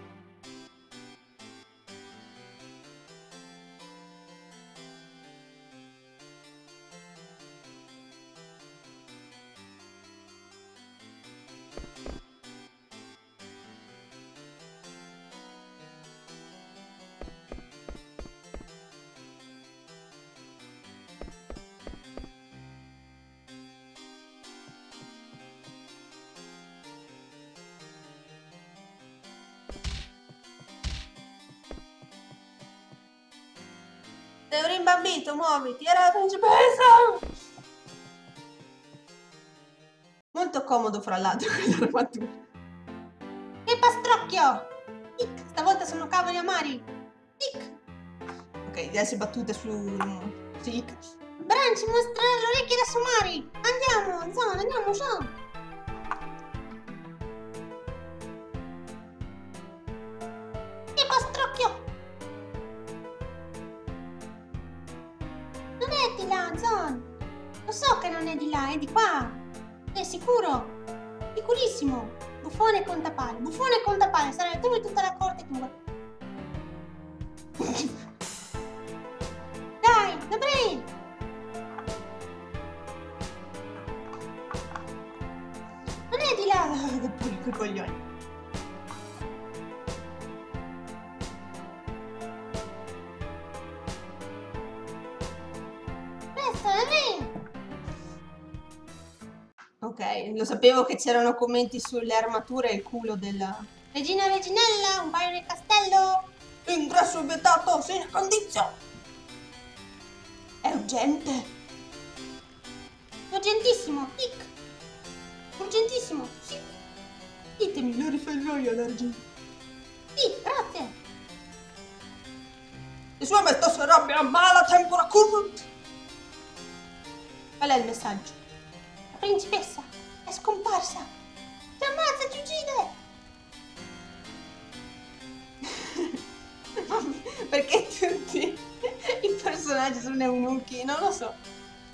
Sei un rimbambito, muoviti, era la principessa! Molto comodo fra l'altro quell'armatura. Che pastrocchio! Tic, stavolta sono cavoli amari. Tic! Ok, diverse battute su... Tic. Bran ci mostra le orecchie da Sumari. Andiamo, Zon, andiamo, Zon. Che pastrocchio! Non è di là, Zon. Lo so che non è di là, è di qua. Sei sicuro? Sicurissimo. Buffone e contapale. Buffone e contapale. Sarai tu e tutta la corte tua. Dai, Gabriel! Non è di là. Pure quei coglioni. Presto, Gabriel! Ok, lo sapevo che c'erano commenti sulle armature e il culo della... Regina Reginella, un paio nel castello. Ingresso vietato, sine condizione! È urgente! Urgentissimo, tic. Urgentissimo, sì. Ditemi, lo riferirò io all'argento. Sì, grazie. E su me sto si arrabbia, ma la tempora curva. Qual è il messaggio? La principessa è scomparsa. Ti ammazza, ti uccide. Perché tutti i personaggi sono eunuchi? Non lo so.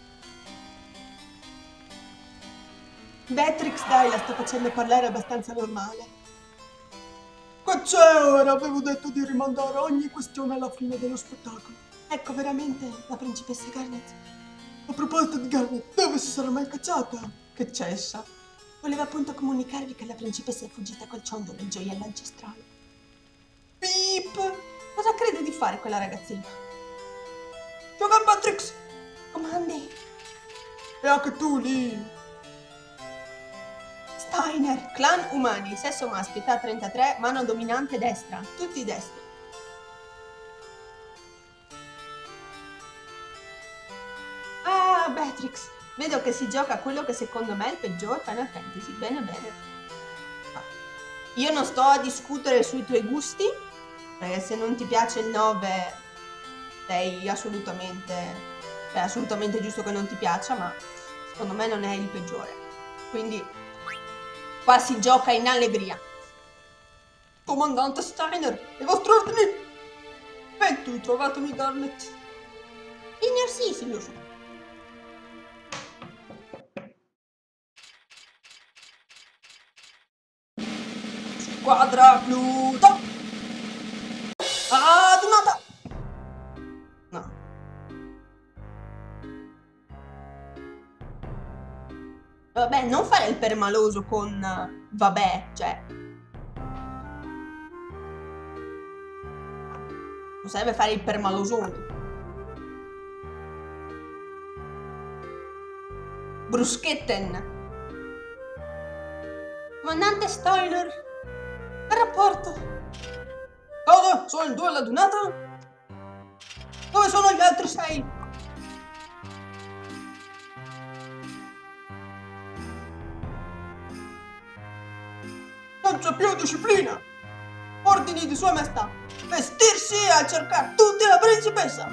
Beatrix, dai, la sto facendo parlare abbastanza normale. Che c'è ora? Avevo detto di rimandare ogni questione alla fine dello spettacolo. Ecco, veramente, la principessa Garnet. A proposito di Garnet, dove si sarà mai cacciata? Che cessa. Voleva appunto comunicarvi che la principessa è fuggita col ciondolo il gioiello ancestrale. Pip! Cosa crede di fare quella ragazzina? Gioca Beatrix! Comandi. E anche tu lì! Steiner, clan umani, sesso maschio, età 33, mano dominante destra, tutti destri. Ah, Beatrix, vedo che si gioca quello che secondo me è il peggior Final Fantasy, bene bene. Io non sto a discutere sui tuoi gusti, perché se non ti piace il 9 sei assolutamente, è assolutamente giusto che non ti piaccia, ma secondo me non è il peggiore. Quindi qua si gioca in allegria. Comandante Steiner, le vostre ordini? E tu, trovatemi Garnet. Signor sì, signor sì. Squadra Pluto! Adunata! No. Vabbè, non fare il permaloso con vabbè, cioè. Non serve fare il permalosone. Bruschetten. Comandante Steiner, che rapporto? Cosa? Sono il 2 alla dunata? Dove sono gli altri 6? Non c'è più disciplina! Ordini di sua maestà! Vestirsi a cercare tutti la principessa!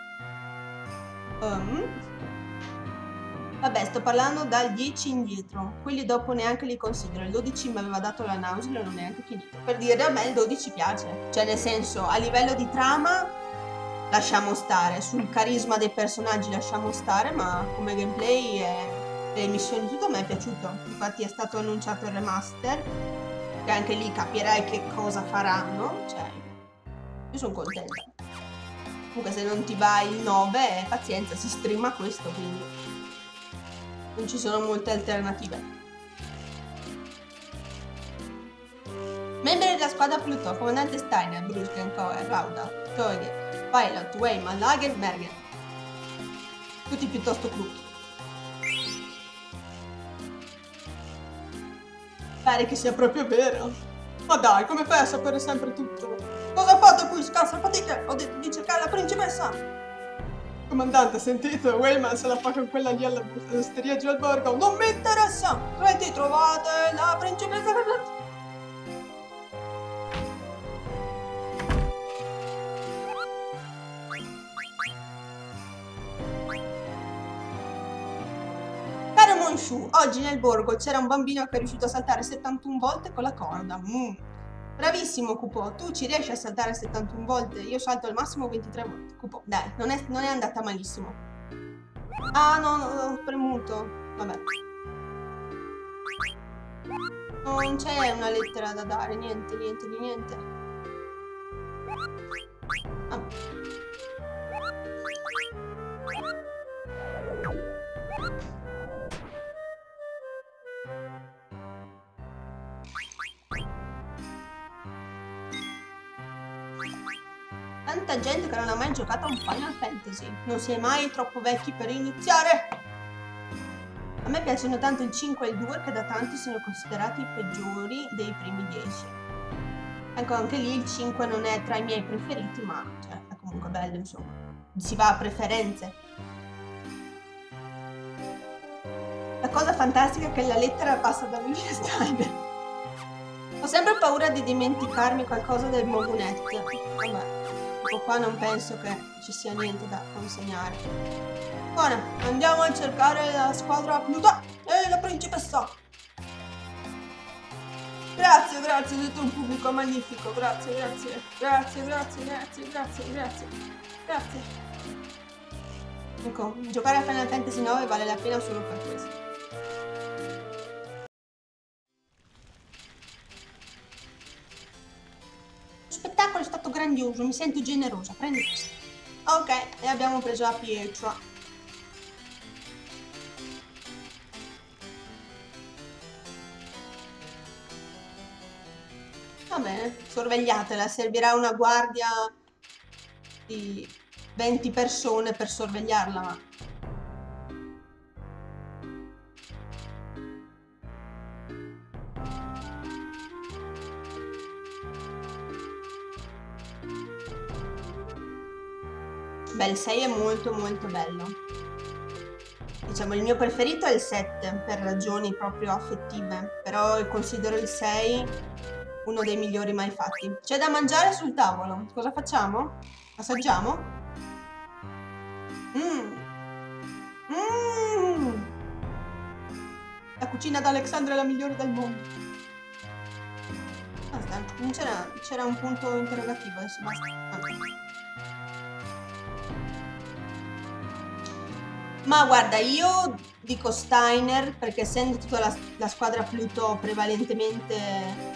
Vabbè, sto parlando dal 10 indietro. Quelli dopo neanche li considero. Il 12 mi aveva dato la nausea e non ho neanche finito. Per dire, a me il 12 piace. Cioè, nel senso, a livello di trama lasciamo stare. Sul carisma dei personaggi lasciamo stare, ma come gameplay e le missioni tutto a me è piaciuto. Infatti è stato annunciato il remaster, che anche lì capirai che cosa faranno. Cioè, io sono contenta. Comunque se non ti va il 9, pazienza, si streama questo, quindi non ci sono molte alternative. Membri della squadra Pluto, comandante Steiner, Brusken, Koer, Rauda, Toge, Pilot, Weyman, Lager, Mergen. Tutti piuttosto crudi. Pare che sia proprio vero. Ma dai, come fai a sapere sempre tutto? Cosa fate qui, scarsa fatica? Ho detto di cercare la principessa! Comandante, sentite, Weyman se la fa con quella lì all'osteria giù al borgo. Non mi interessa! Senti, trovate la principessa Garnet. Caro Monshu, oggi nel borgo c'era un bambino che è riuscito a saltare 71 volte con la corda. Bravissimo, Cupo, tu ci riesci a saltare 71 volte? Io salto al massimo 23 volte. Cupo, dai, non è andata malissimo. Ah, no, ho premuto. Vabbè. Non c'è una lettera da dare, niente di niente. Ah. Tanta gente che non ha mai giocato a un Final Fantasy. Non si è mai troppo vecchi per iniziare. A me piacciono tanto il 5 e il 2 che da tanti sono considerati i peggiori dei primi 10. Ecco, anche lì il 5 non è tra i miei preferiti, ma cioè, è comunque bello, insomma. Si va a preferenze. La cosa fantastica è che la lettera passa da lui a Steiner. Ho sempre paura di dimenticarmi qualcosa del Mogunet. Vabbè. Ecco qua non penso che ci sia niente da consegnare. Ora andiamo a cercare la squadra Pluto e la principessa. Grazie, grazie, siete un pubblico magnifico, grazie, grazie, grazie, grazie, grazie, grazie, grazie, grazie. Ecco, giocare a Final Fantasy 9 vale la pena solo per questo. Lo spettacolo è stato grandioso, mi sento generosa, prendi questo. Ok, e abbiamo preso la pietra. Va bene, sorvegliatela, servirà una guardia di 20 persone per sorvegliarla, ma... Beh, il 6 è molto molto bello. Diciamo, il mio preferito è il 7, per ragioni proprio affettive, però considero il 6 uno dei migliori mai fatti. C'è da mangiare sul tavolo. Cosa facciamo? Assaggiamo? La cucina d'Alexandra è la migliore del mondo. Basta, non c'era un punto interrogativo, adesso basta. Ma guarda, io dico Steiner perché essendo tutta la squadra Pluto prevalentemente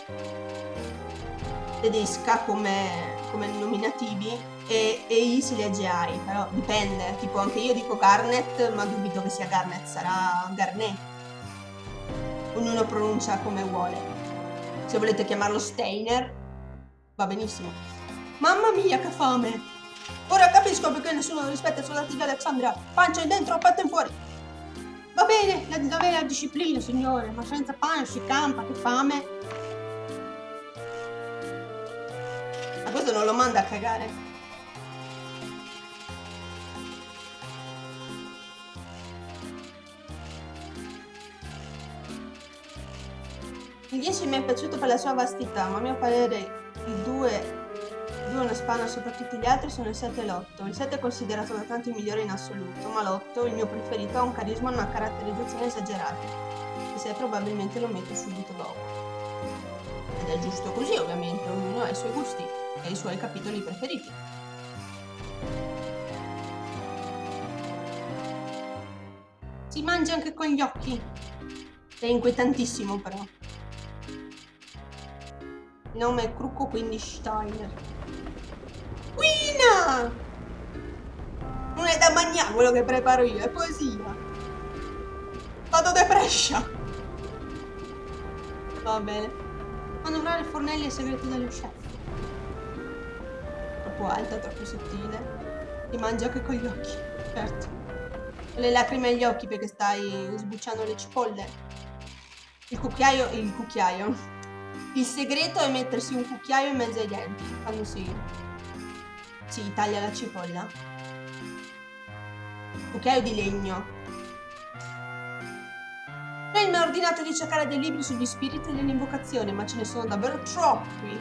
tedesca come nominativi e I si legge AI, però dipende, tipo anche io dico Garnet, ma dubito che sia Garnet, sarà Garnet. Ognuno pronuncia come vuole. Se volete chiamarlo Steiner, va benissimo. Mamma mia, che fame! Ora capisco perché nessuno rispetta i soldati di Alexandria. Pancia in dentro, petto in fuori. Va bene, da avere la disciplina, signore, ma senza pane si campa, che fame. Ma questo non lo manda a cagare. Il 10 mi è piaciuto per la sua vastità, ma a mio parere il 2 una spanna sopra tutti gli altri sono il 7 e l'8. Il 7 è considerato da tanti il migliore in assoluto, ma l'8, il mio preferito, ha un carisma e una caratterizzazione esagerati. Il 6 probabilmente lo metto subito dopo. Ed è giusto così, ovviamente, ognuno ha i suoi gusti e i suoi capitoli preferiti. Si mangia anche con gli occhi. È inquietantissimo però. Il nome è Crucco, quindi Steiner. Quina! Non è da mangiare quello che preparo io, è poesia. Vado deprescia. Va bene. Manovrare fornelli è il segreto dello chef. Troppo alta, troppo sottile. Ti mangi anche con gli occhi, certo. Le lacrime agli occhi perché stai sbucciando le cipolle. Il cucchiaio. Il segreto è mettersi un cucchiaio in mezzo ai denti quando si taglia la cipolla. Cucchiaio di legno. Lei mi ha ordinato di cercare dei libri sugli spiriti e dell'invocazione, ma ce ne sono davvero troppi.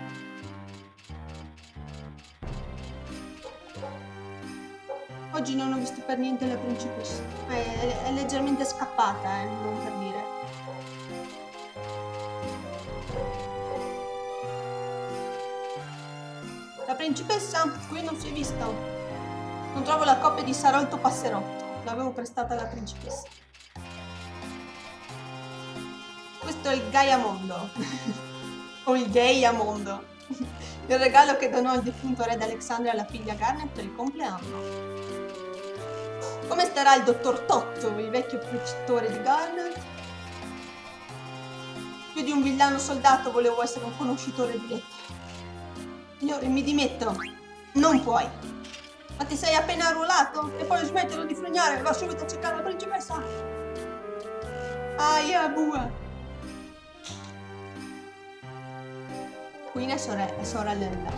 Oggi non ho visto per niente la principessa. È leggermente scappata, non per dire. La principessa? Qui non si è vista. Non trovo la copia di Sarolto Passerotto. L'avevo prestata alla principessa. Questo è il Gaiamondo. O il Gaiamondo. Il regalo che donò il defunto re d'Alexandria alla figlia Garnet per il compleanno. Come starà il dottor Totto, il vecchio precettore di Garnet? Più di un villano soldato volevo essere un conoscitore di lettere. Signore, mi dimetto. Non puoi. Ma ti sei appena arruolato? E poi smetterò di frignare, va subito a cercare la principessa. Aia, bua. Queen è sorella.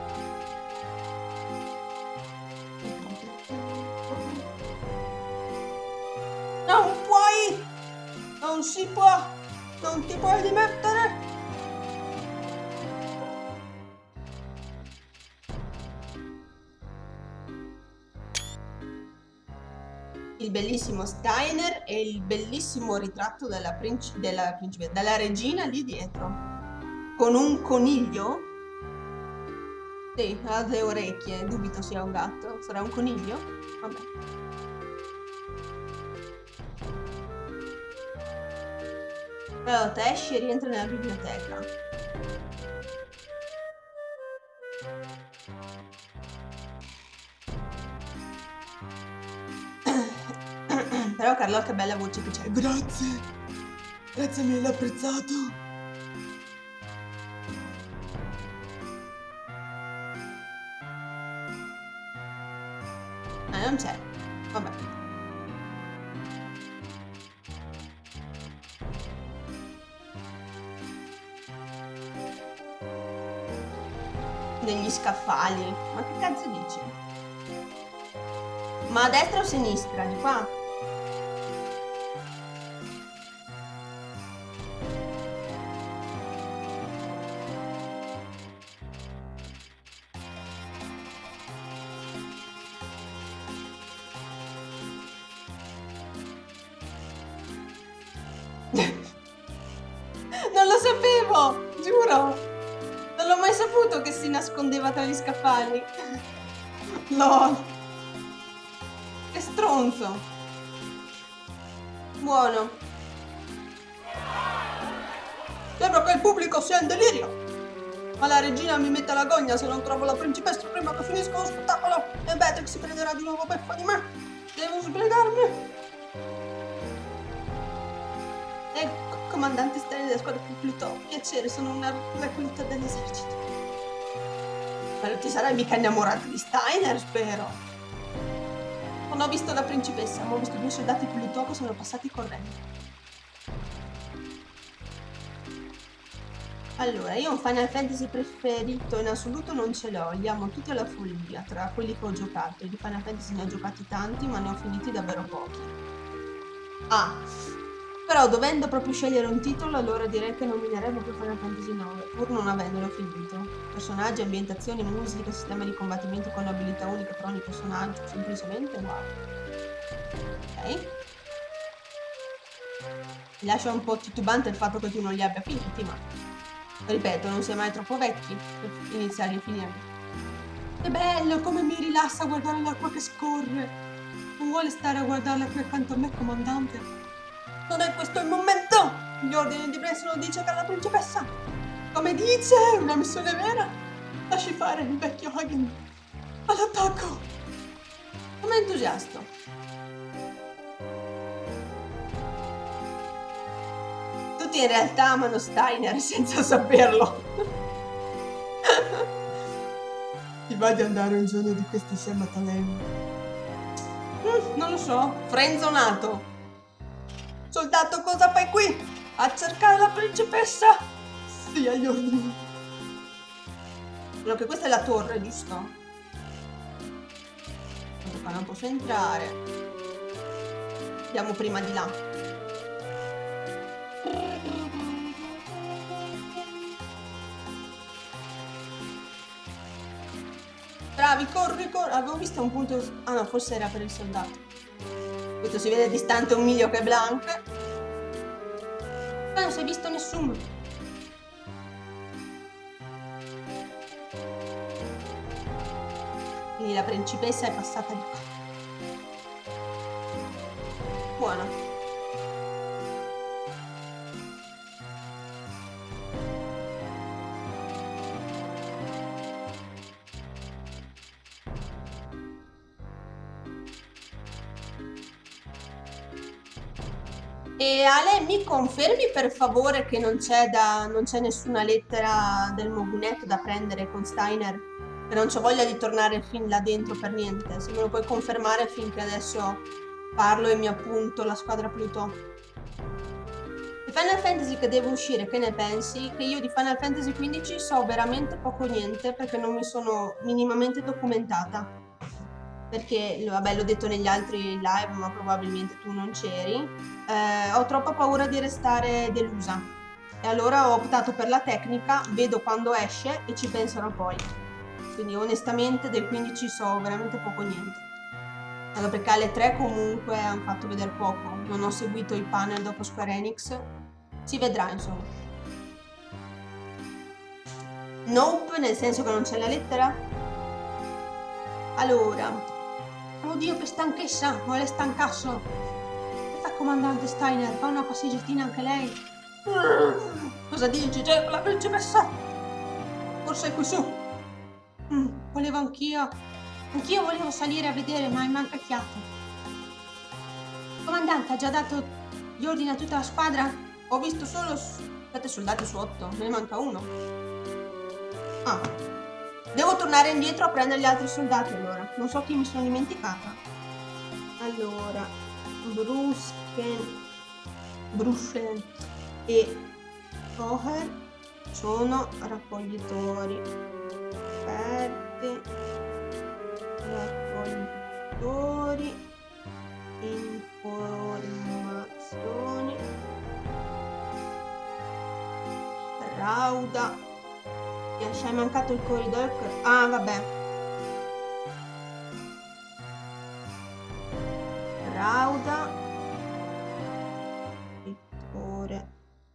Non puoi! Non si può! Non ti puoi dimettere! il bellissimo Steiner e il bellissimo ritratto della regina lì dietro. Con un coniglio? Sì, ha le orecchie, dubito sia un gatto. Sarà un coniglio? Vabbè. Allora, te esci e rientra nella biblioteca. Però Carlotta, che bella voce che c'è. Grazie. Grazie mille, apprezzato. Non c'è. Vabbè. Degli scaffali. Ma che cazzo dici? Ma a destra o a sinistra? Di qua? Non lo sapevo, giuro. Non l'ho mai saputo che si nascondeva tra gli scaffali. Lol. Che stronzo. Buono. Sembra che il pubblico sia in delirio. Ma la regina mi mette la gogna se non trovo la principessa prima che finisca lo spettacolo. E Beatrix si prenderà di nuovo beffa di me. Devo sbrigarmi. Comandante Steiner della squadra Pluto, piacere, sono una recluta dell'esercito. Ma non ti sarai mica innamorata di Steiner, spero. Non ho visto la principessa, ma ho visto 2 soldati Pluto che sono passati correndo. Allora, io un Final Fantasy preferito in assoluto non ce l'ho, li amo tutti alla follia, tra quelli che ho giocato. Di Final Fantasy ne ho giocati tanti, ma ne ho finiti davvero pochi. Però dovendo proprio scegliere un titolo, allora direi che nominerei proprio Final Fantasy IX, pur non avendolo finito. Personaggi, ambientazioni, musica, sistema di combattimento con abilità uniche per ogni personaggio, semplicemente wow. Ok. Mi lascia un po' titubante il fatto che tu non li abbia finiti, ma ripeto, non sei mai troppo vecchi per iniziare e finire. Che bello, come mi rilassa guardare l'acqua che scorre. Non vuole stare a guardarla qui accanto a me, comandante? Non è questo il momento! Gli ordini di Brest lo dice che è la principessa! Come dice, è una missione vera! Lasci fare il vecchio Hagen! All'attacco! Come entusiasta! Tutti in realtà amano Steiner senza saperlo! Ti va di andare un giorno di questi insieme a Talem? Non lo so, frenzonato! Soldato, cosa fai qui? A cercare la principessa? Sì, agli ordini. Quello che questa è la torre, giusto? Qua non posso entrare. Andiamo prima di là. Bravi, corri, corri. Avevo visto un punto... Ah no, forse era per il soldato. Questo si vede distante un miglio che è Blanc. Ma non si è visto nessuno. Quindi la principessa è passata di qua. Buono. E Ale, mi confermi per favore che non c'è nessuna lettera del Mogunetto da prendere con Steiner? Che non c'ho voglia di tornare fin là dentro per niente. Se me lo puoi confermare finché adesso parlo e mi appunto la squadra Pluto. Di Final Fantasy che devo uscire, che ne pensi? Che io di Final Fantasy XV so veramente poco niente perché non mi sono minimamente documentata. Perché, vabbè, l'ho detto negli altri live, ma probabilmente tu non c'eri, ho troppa paura di restare delusa. E allora ho optato per la tecnica, vedo quando esce e ci penserò poi. Quindi onestamente del 15 so veramente poco niente. Allora, perché alle 3 comunque hanno fatto vedere poco. Non ho seguito i panel dopo Square Enix. Si vedrà, insomma. Nope, nel senso che non c'è la lettera. Allora. Oddio, che stanchezza, vuole stancasso. Aspetta, comandante Steiner, fa una passeggiatina anche lei. Cosa dici? C'è la principessa? Forse è qui su. Volevo anch'io. Anch'io volevo salire a vedere, ma mi manca il fiato. Comandante, ha già dato gli ordini a tutta la squadra? Ho visto solo 7 soldati su 8, me ne manca uno. Ah. Devo tornare indietro a prendere gli altri soldati allora. Non so chi mi sono dimenticata. Allora, Bruschen e Koher sono raccoglitori. Aperti. Raccoglitori. Informazioni. Rauda. Ci è mancato il corridoio. Ah, vabbè. Rauda. Vittore.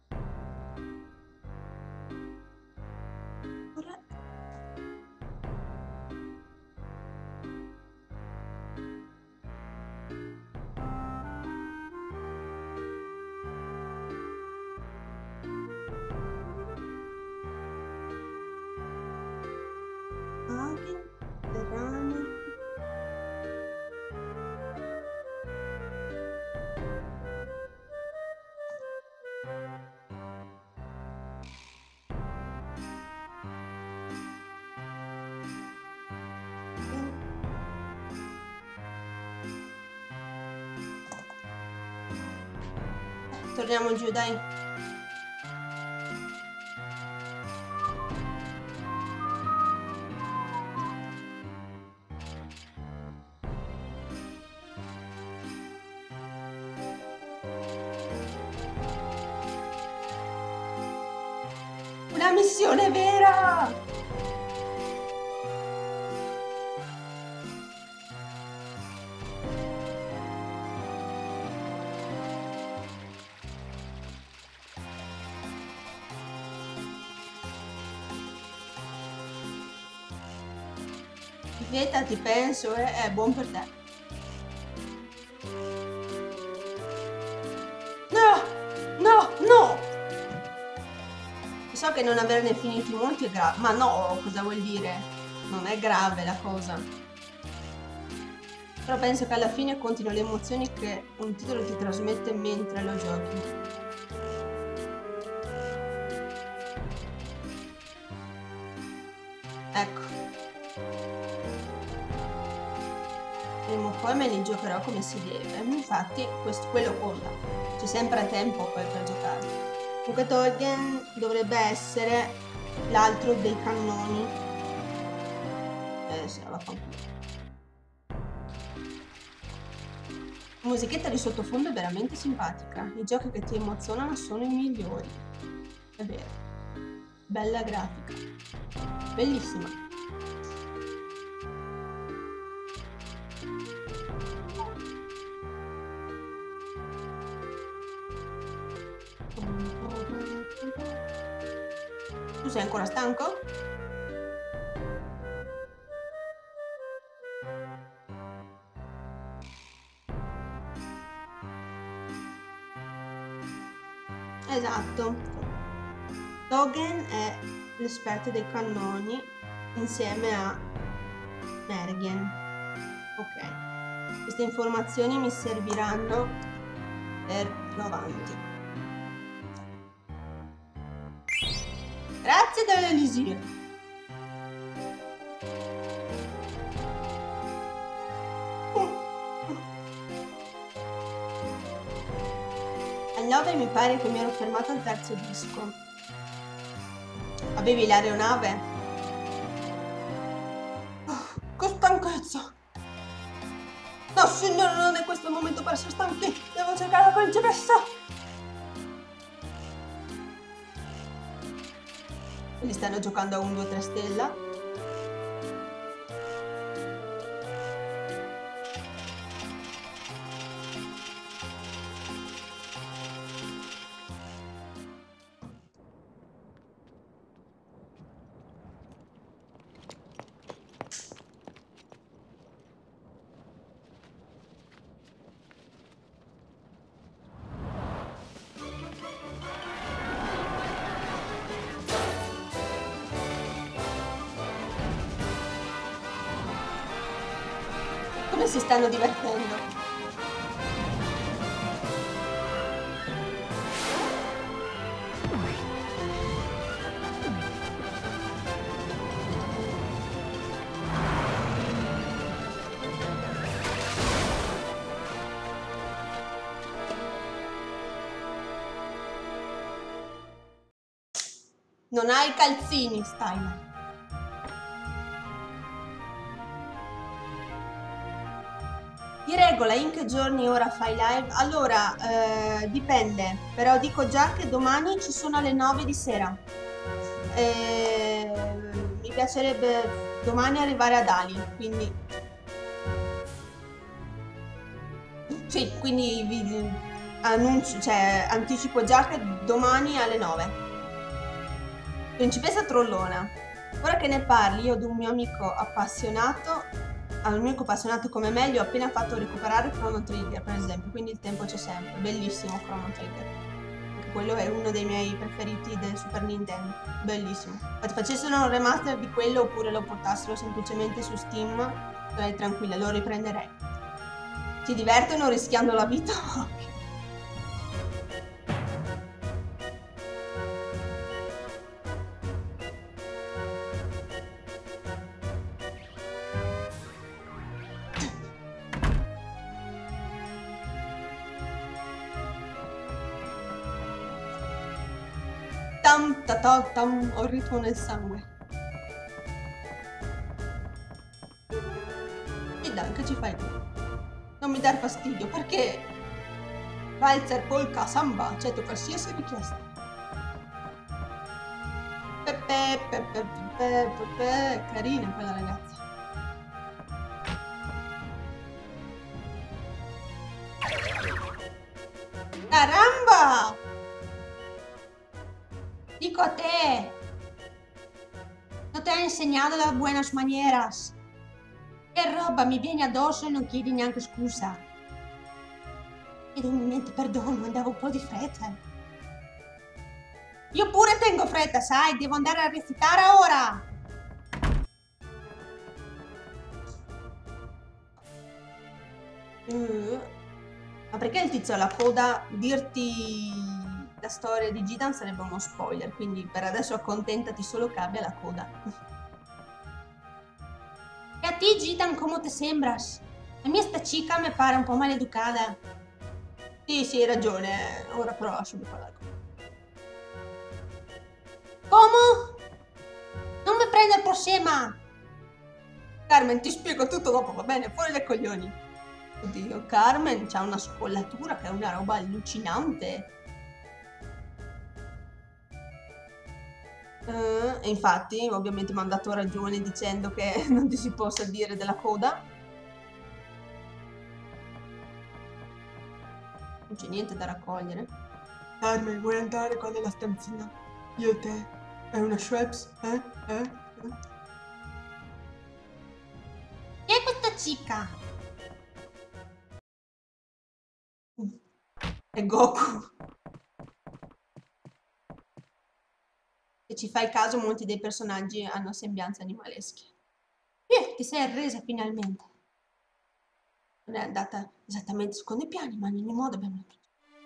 Torniamo giù, dai. Una missione vera! Veta, ti penso, è buon per te. No! No! No! So che non averne finiti molti è grave. Ma no, cosa vuol dire? Non è grave la cosa. Però penso che alla fine contino le emozioni che un titolo ti trasmette mentre lo giochi. Ecco. Prima o poi me li giocherò come si deve. Infatti, quello conta. C'è sempre tempo poi per giocare. Comunque Tolkien dovrebbe essere l'altro dei cannoni. Sì, vaffanculo. La musichetta di sottofondo è veramente simpatica. I giochi che ti emozionano sono i migliori. È vero. Bella grafica. Bellissima. Tu sei ancora stanco? Esatto. Dogen è l'esperto dei cannoni insieme a Mergen. Ok. Queste informazioni mi serviranno per più avanti. Grazie dell'elisir. Al 9 mi pare che mi ero fermato al terzo disco. Avevi l'aeronave? Che stanchezza! No, signore, non è questo il momento per essere stanchi. Devo cercare la principessa. Quindi stanno giocando a 1, 2, 3 stella. come si stanno divertendo. Non hai calzini, Styler. Di regola, in che giorni ora fai live? Allora, dipende, però dico già che domani ci sono alle 9 di sera. Mi piacerebbe domani arrivare ad Ali, quindi... Sì, quindi vi annuncio, cioè anticipo già che domani alle 9. Principessa Trollona, ora che ne parli, io ad un mio amico appassionato, come me, gli ho appena fatto recuperare Chrono Trigger, per esempio, quindi il tempo c'è sempre. Bellissimo Chrono Trigger. Anche quello è uno dei miei preferiti del Super Nintendo. Bellissimo. Infatti, facessero un remaster di quello oppure lo portassero semplicemente su Steam, sarei tranquilla, lo riprenderei. Si divertono rischiando la vita. Tam, ho il ritmo nel sangue. E dai, che ci fai tu? Non mi dar fastidio, perché valzer, polka, samba, accetto qualsiasi richiesta. Pepe, carina quella ragazza. Caramba! Dico a te, non te l'ho insegnato las buenas manieras. Che roba, mi vieni addosso e non chiedi neanche scusa. Ed umilmente perdono, andavo un po' di fretta. Io pure tengo fretta, sai, devo andare a recitare ora. Ma perché il tizio alla coda? Dirti la storia di Gidan sarebbe uno spoiler, quindi per adesso accontentati solo che abbia la coda. E a ti, Gidan, come te sembras? A mia sta chica mi pare un po' maleducata. Sì, hai ragione, ora però lasciami parlare. Come? Non mi prende il problema. Carmen, ti spiego tutto dopo, va bene? Fuori dai coglioni. Oddio, Carmen c'ha una scollatura che è una roba allucinante. E infatti, ovviamente mi ha dato ragione dicendo che non ti si possa dire della coda. Non c'è niente da raccogliere. Carmen, vuoi andare qua nella stanzina? Io e te? È una Schweppes? Chi è questa chica? È Goku. Se ci fai caso, molti dei personaggi hanno sembianze animalesche. Ti sei arresa finalmente. Non è andata esattamente secondo i piani, ma in ogni modo abbiamo preso.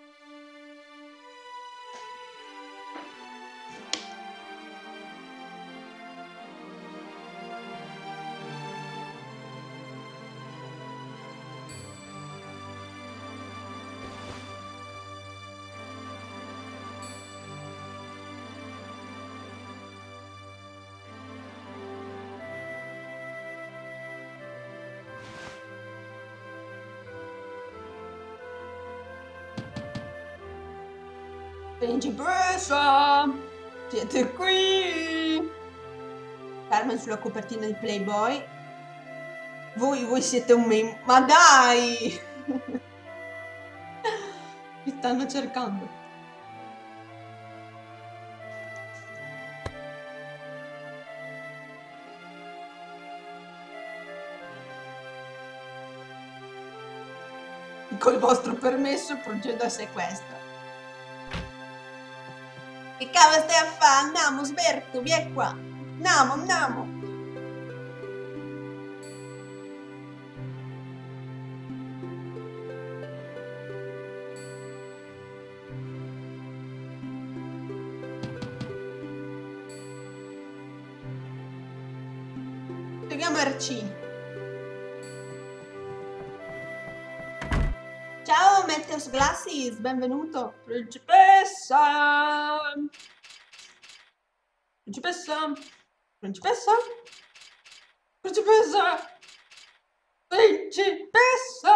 Principessa, siete qui! Carmen sulla copertina di Playboy. Voi siete un meme. Ma dai! Mi stanno cercando. Col vostro permesso procedo al sequestro. Che cavolo stai a fare? Andiamo, Sberto, vieni qua. Andiamo. Prendiamo Ercini. Ciao Meteos Glasses, benvenuto. Principessa. Principessa. Principessa. Principessa. Principessa.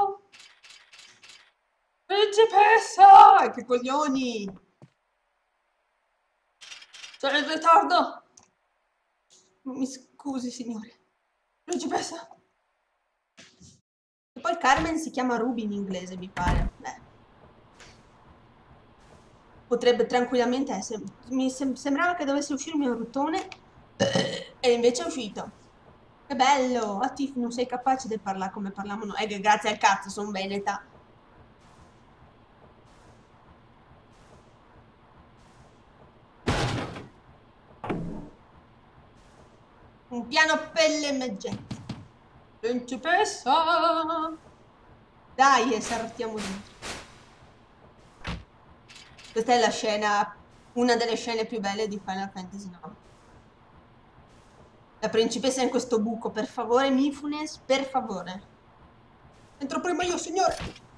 Principessa. Che coglioni. Sono in ritardo. Mi scusi, signore. Principessa. E poi Carmen si chiama Ruby in inglese, mi pare. Beh. Potrebbe tranquillamente essere. Sembrava che dovesse uscirmi un ruttone. E invece è uscito. Che bello. Atif, non sei capace di parlare come parliamo noi. Grazie al cazzo, sono veneta. Un piano pelle emergente. Principessa. Dai, saltiamo dentro. Questa è la scena, una delle scene più belle di Final Fantasy IX. La principessa in questo buco, per favore, Mifunes, per favore. Entro prima io, signore.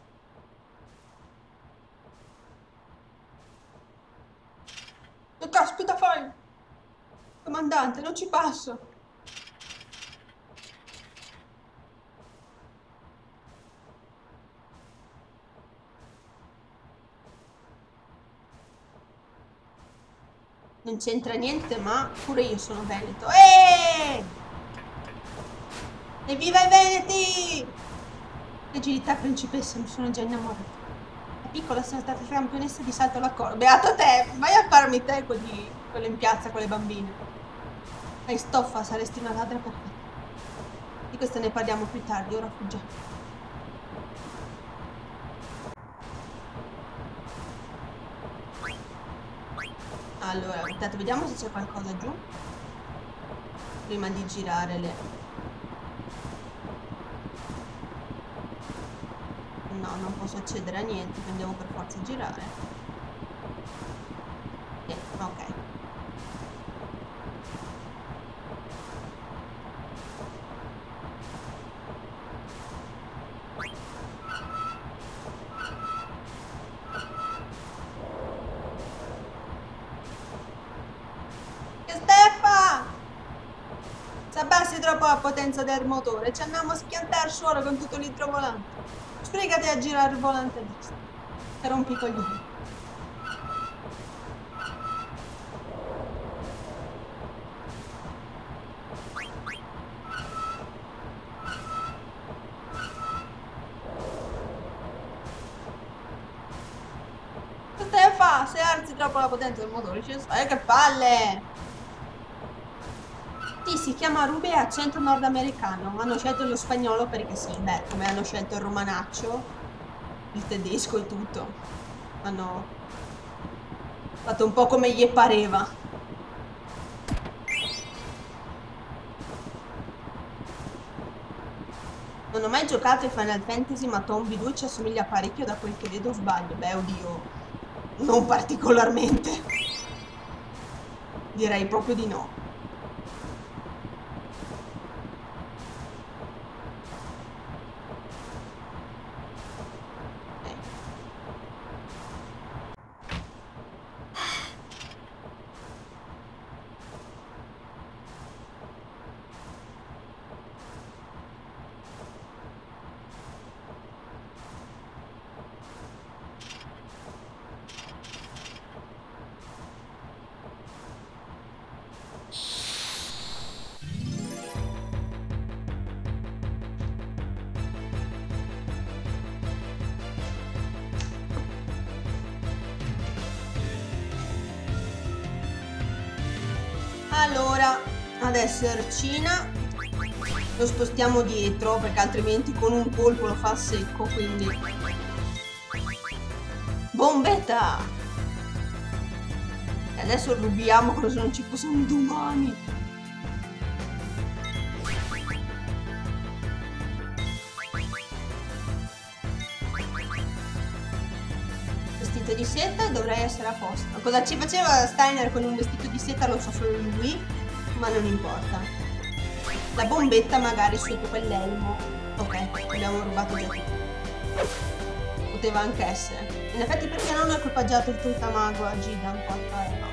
Che caspita fai? Comandante, non ci passo. Non c'entra niente, ma pure io sono veneto. Evviva i veneti! Agilità, principessa, mi sono già innamorata. Da piccola sono stata campionessa di salto alla corda. Beato te! Vai a farmi te quello in piazza con le bambine. Hai stoffa, saresti una ladra perfetta. Di questo ne parliamo più tardi, ora fuggiamo. Allora, intanto vediamo se c'è qualcosa giù. Prima di girare le... No, non posso accedere a niente, quindi devo per forza girare. Ok. Abbassi troppo la potenza del motore, ci andiamo a schiantare solo con tutto l'idrovolante. Sbrigati a girare il volante a destra. E rompi i coglioni. Che stai a fare? Se alzi troppo la potenza del motore, ci stai, che palle! Sì, si chiama Ruby, è accento nordamericano. Hanno scelto lo spagnolo perché sì, beh, come hanno scelto il romanaccio, il tedesco e tutto. Hanno fatto un po' come gli pareva. Non ho mai giocato ai Final Fantasy, ma Tomb 2 ci assomiglia parecchio da quel che vedo, sbaglio. Beh, oddio, non particolarmente. Direi proprio di no. Allora, adesso Ercina lo spostiamo dietro perché altrimenti con un colpo lo fa a secco, quindi bombetta! E adesso rubiamo come se non ci fossero domani. Vestito di seta e dovrei essere a posto. Cosa ci faceva Steiner con un vestito di seta lo so solo lui, ma non importa. La bombetta magari sotto quell'elmo. Ok, abbiamo rubato già tutto. Poteva anche essere. In effetti perché non ho equipaggiato il Tritamago a Gidan 4 euro?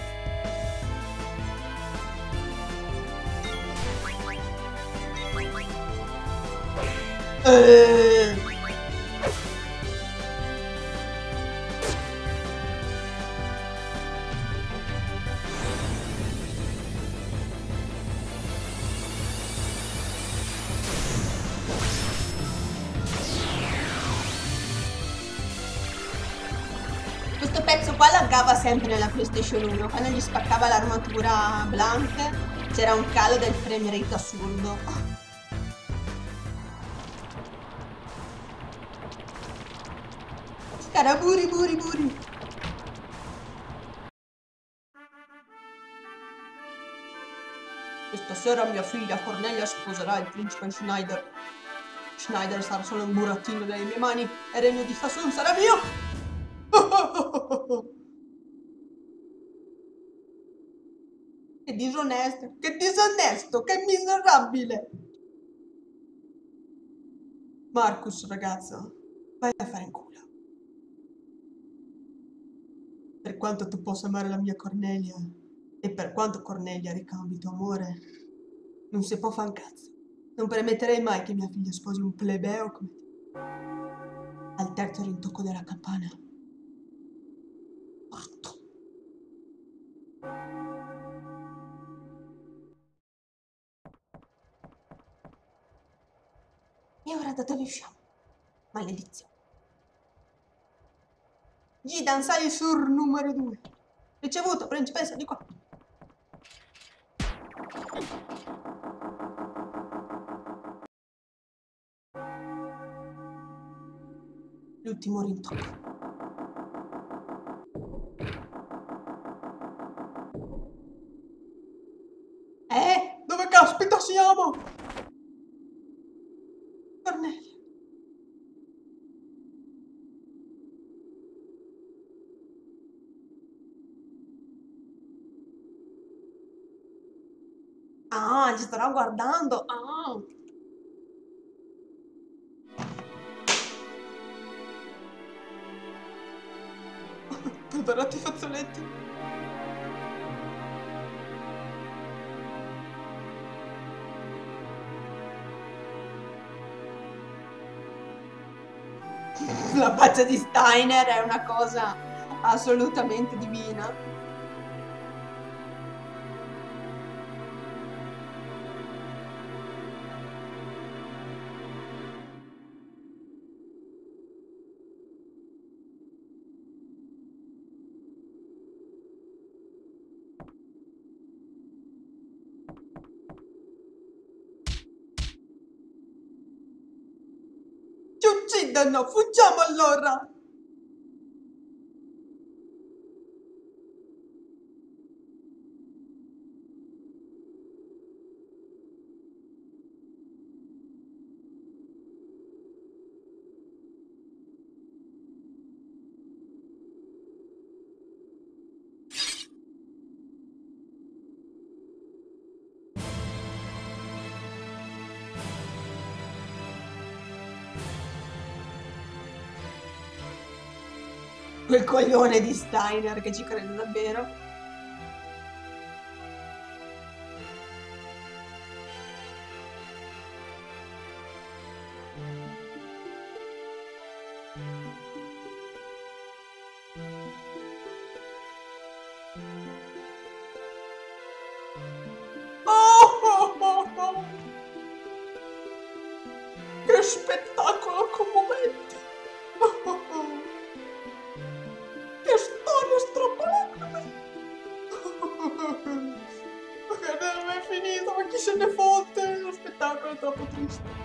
Questo pezzo qua laggava sempre nella PlayStation 1, quando gli spaccava l'armatura Blank c'era un calo del frame rate assurdo. Scaraburi buri buri. Questa sera mia figlia Cornelia sposerà il principe Schneider. Schneider sarà solo un burattino delle mie mani e il regno di Sassoon sarà mio! Che disonesto, che miserabile! Marcus, ragazzo, vai a fare in culo. Per quanto tu possa amare la mia Cornelia, e per quanto Cornelia ricambi tuo amore, non si può fare un cazzo. Non permetterei mai che mia figlia sposi un plebeo come te. Al terzo rintocco della campana. Morto. E ora da dove usciamo? Maledizione. Gidan, sali sul numero 2. Ricevuto, principessa, di qua. L'ultimo rintocco. Dove caspita siamo? Cornelia. Ah, ci starò guardando. Ah. Adorati i fazzoletti. La faccia di Steiner è una cosa assolutamente divina. Ci uccidono, fuggiamo allora! Quel coglione di Steiner che ci crede davvero. Oh! Che spettacolo commovente! Che storia strappalacrime! Ma non è finito, ma chi se ne fotte? Lo spettacolo è troppo triste.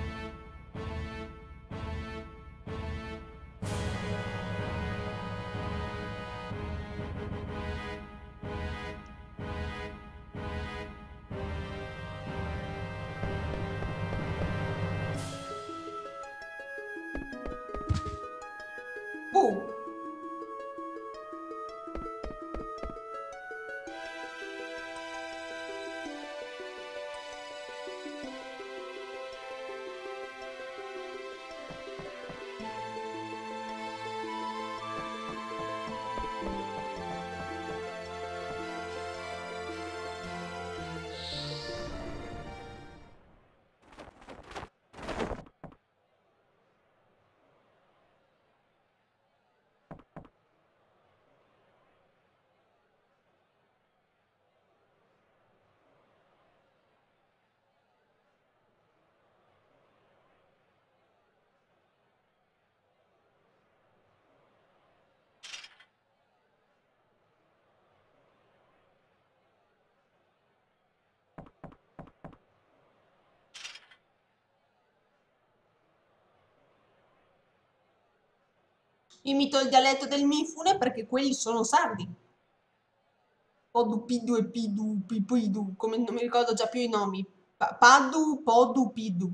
Imito il dialetto del Mifune perché quelli sono sardi. Podu, Pidu e Pidu, Pipidu, come non mi ricordo già più i nomi. Padu, Podu, Pidu.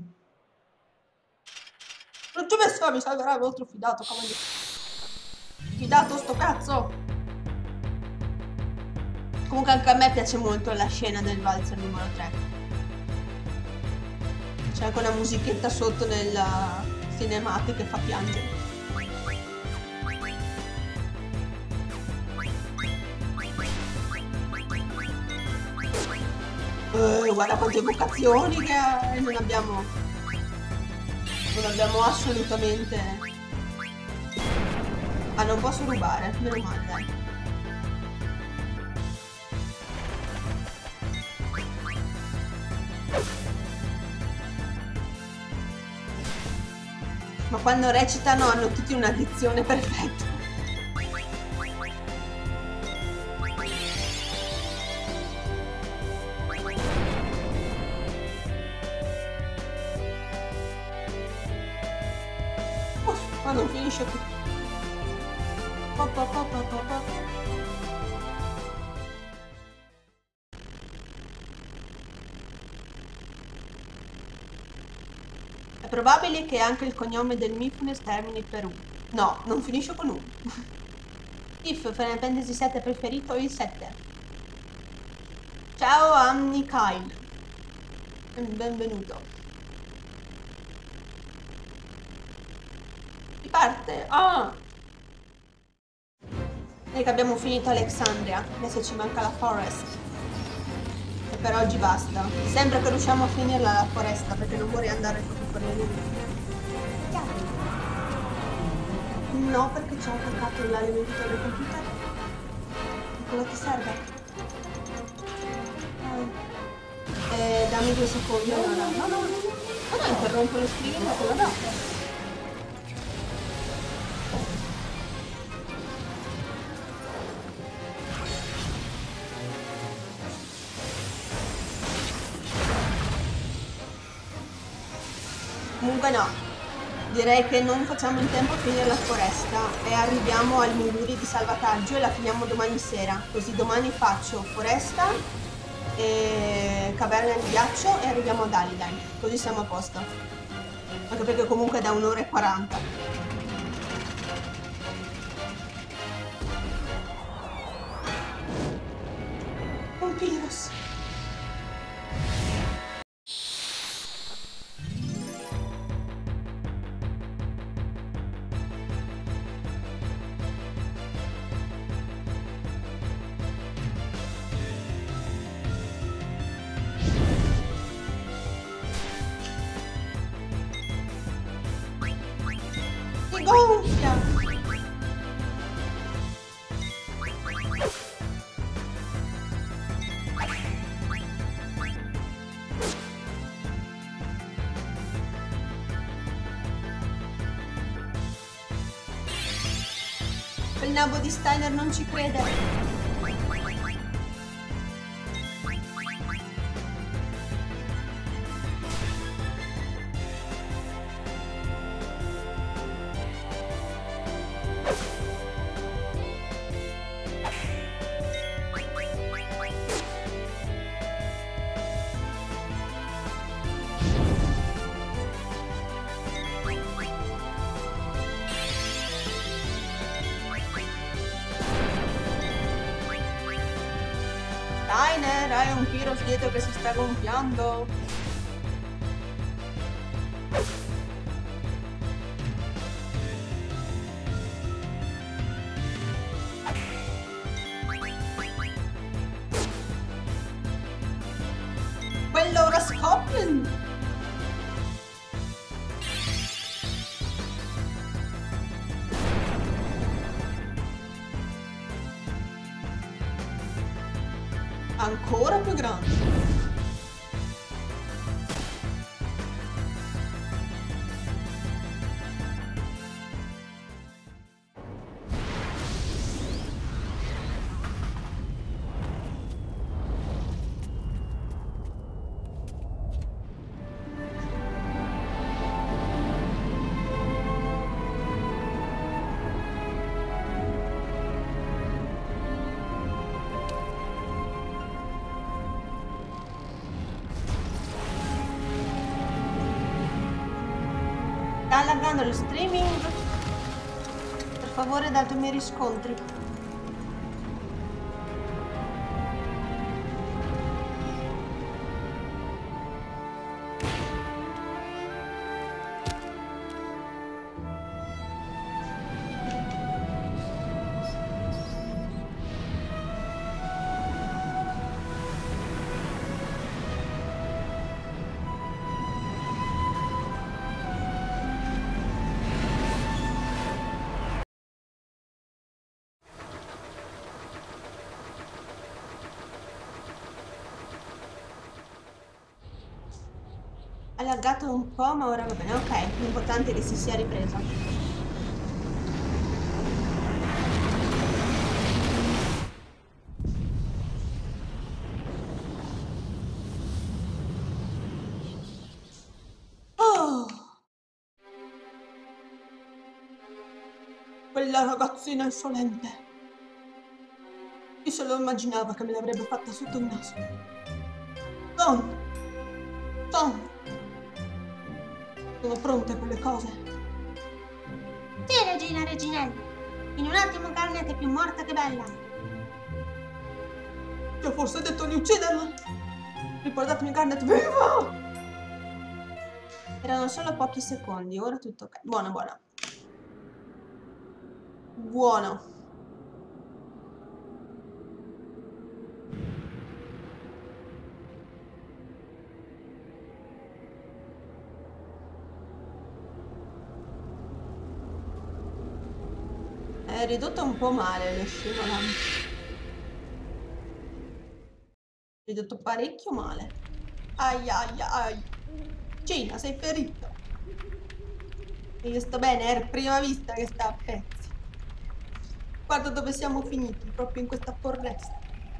Non ci ho messo, mi salverà il vostro fidato, cavaliere. Fidato sto cazzo. Comunque anche a me piace molto la scena del valzer numero 3. C'è anche una musichetta sotto nella cinematica che fa piangere. Guarda quante evocazioni che non abbiamo assolutamente. Ah, non posso rubare, meno male, dai. Ma quando recitano hanno tutti una dizione perfetta. Ma non finisce qui. È probabile che anche il cognome del Mifune termini per U. No, non finisce con U. If Final Fantasy 7 preferito il 7. Ciao Anni Kyle. Benvenuto. Parte. Ah! E che abbiamo finito Alexandria. Adesso ci manca la forest. E per oggi basta. Sembra che riusciamo a finirla la foresta perché non vorrei andare proprio per le lunghe. No, perché ci ho attaccato l'alimentatore del computer. E quello ti serve? Dammi 2 secondi allora. No, interrompo lo streaming ma quello no. Comunque no, direi che non facciamo in tempo a finire la foresta e arriviamo al Muluri di salvataggio e la finiamo domani sera. Così domani faccio foresta e caverna di ghiaccio e arriviamo ad Alidain. Così siamo a posto. Anche perché comunque è da 1 ora e 40. Un virus. Gonfia! Il nabo di Steiner non ci crede. Steiner, hai un Pyros dietro che si sta gonfiando. Quello ora Scotland! Ancora più grande. Sta laggando lo streaming? Per favore datemi riscontri. Ha laggato un po', ma ora va bene. Ok, l'importante è che si sia ripresa. Oh! Quella ragazzina insolente. Chi se lo immaginava che me l'avrebbe fatta sotto il naso? Tom! Tom! Sono pronte quelle cose? Sì, regina, reginella. In un attimo Garnet è più morta che bella. Ti ho forse detto di ucciderla? Riportatemi Garnet viva! Erano solo pochi secondi, ora tutto ok. Buono, buono. Buono. È ridotta un po' male le scivola. Ridotto parecchio male. Ai ai ai. Cina, sei ferito. Io sto bene, era prima vista che sta a pezzi. Guarda dove siamo finiti, proprio in questa foresta.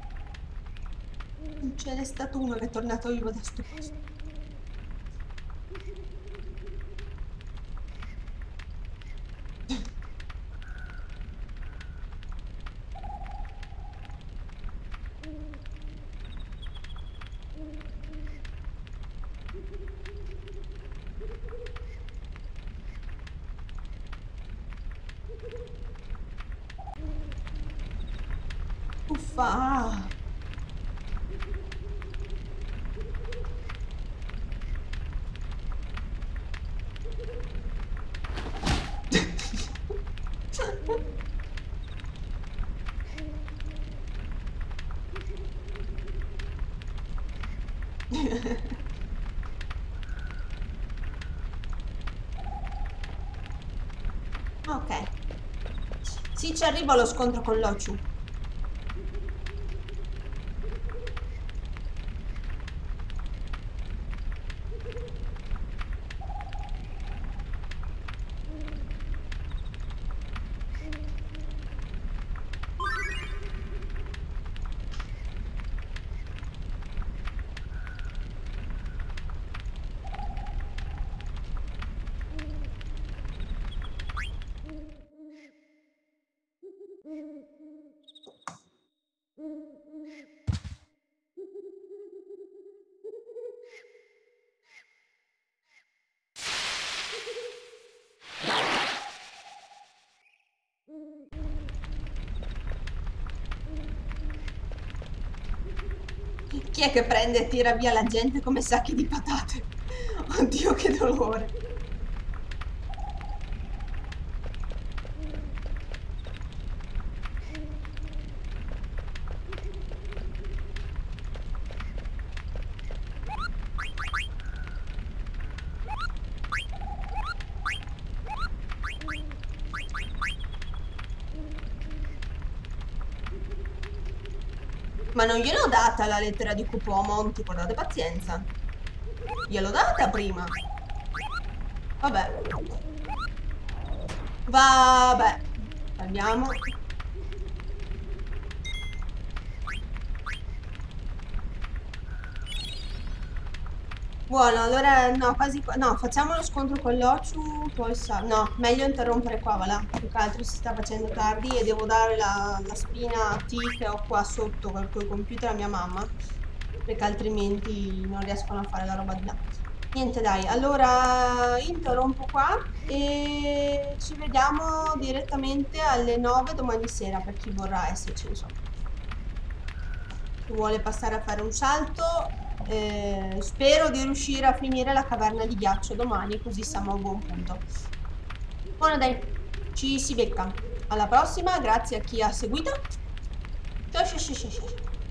Non ce n'è stato uno che è tornato vivo da sto posto. Uffa! Ok. Sì, ci arriva lo scontro con l'Ochu. Chi è che prende e tira via la gente come sacchi di patate? Oddio, che dolore. Ma non gliel'ho data la lettera di Cupo a Monti, guardate, pazienza. Gliel'ho data prima. Vabbè. Vabbè. Andiamo. Buono, allora no, quasi qua. No, facciamo lo scontro con l'Ochu, poi no, meglio interrompere qua, va là. Più che altro si sta facendo tardi e devo dare la spina T che ho qua sotto col computer a mia mamma, perché altrimenti non riescono a fare la roba di là. Niente dai, allora interrompo qua e ci vediamo direttamente alle 9 domani sera per chi vorrà esserci, insomma. Chi vuole passare a fare un salto, spero di riuscire a finire la caverna di ghiaccio domani, così siamo a buon punto. Buono dai, ci si becca. Alla prossima, grazie a chi ha seguito. Ciao ciao ciao ciao ciao.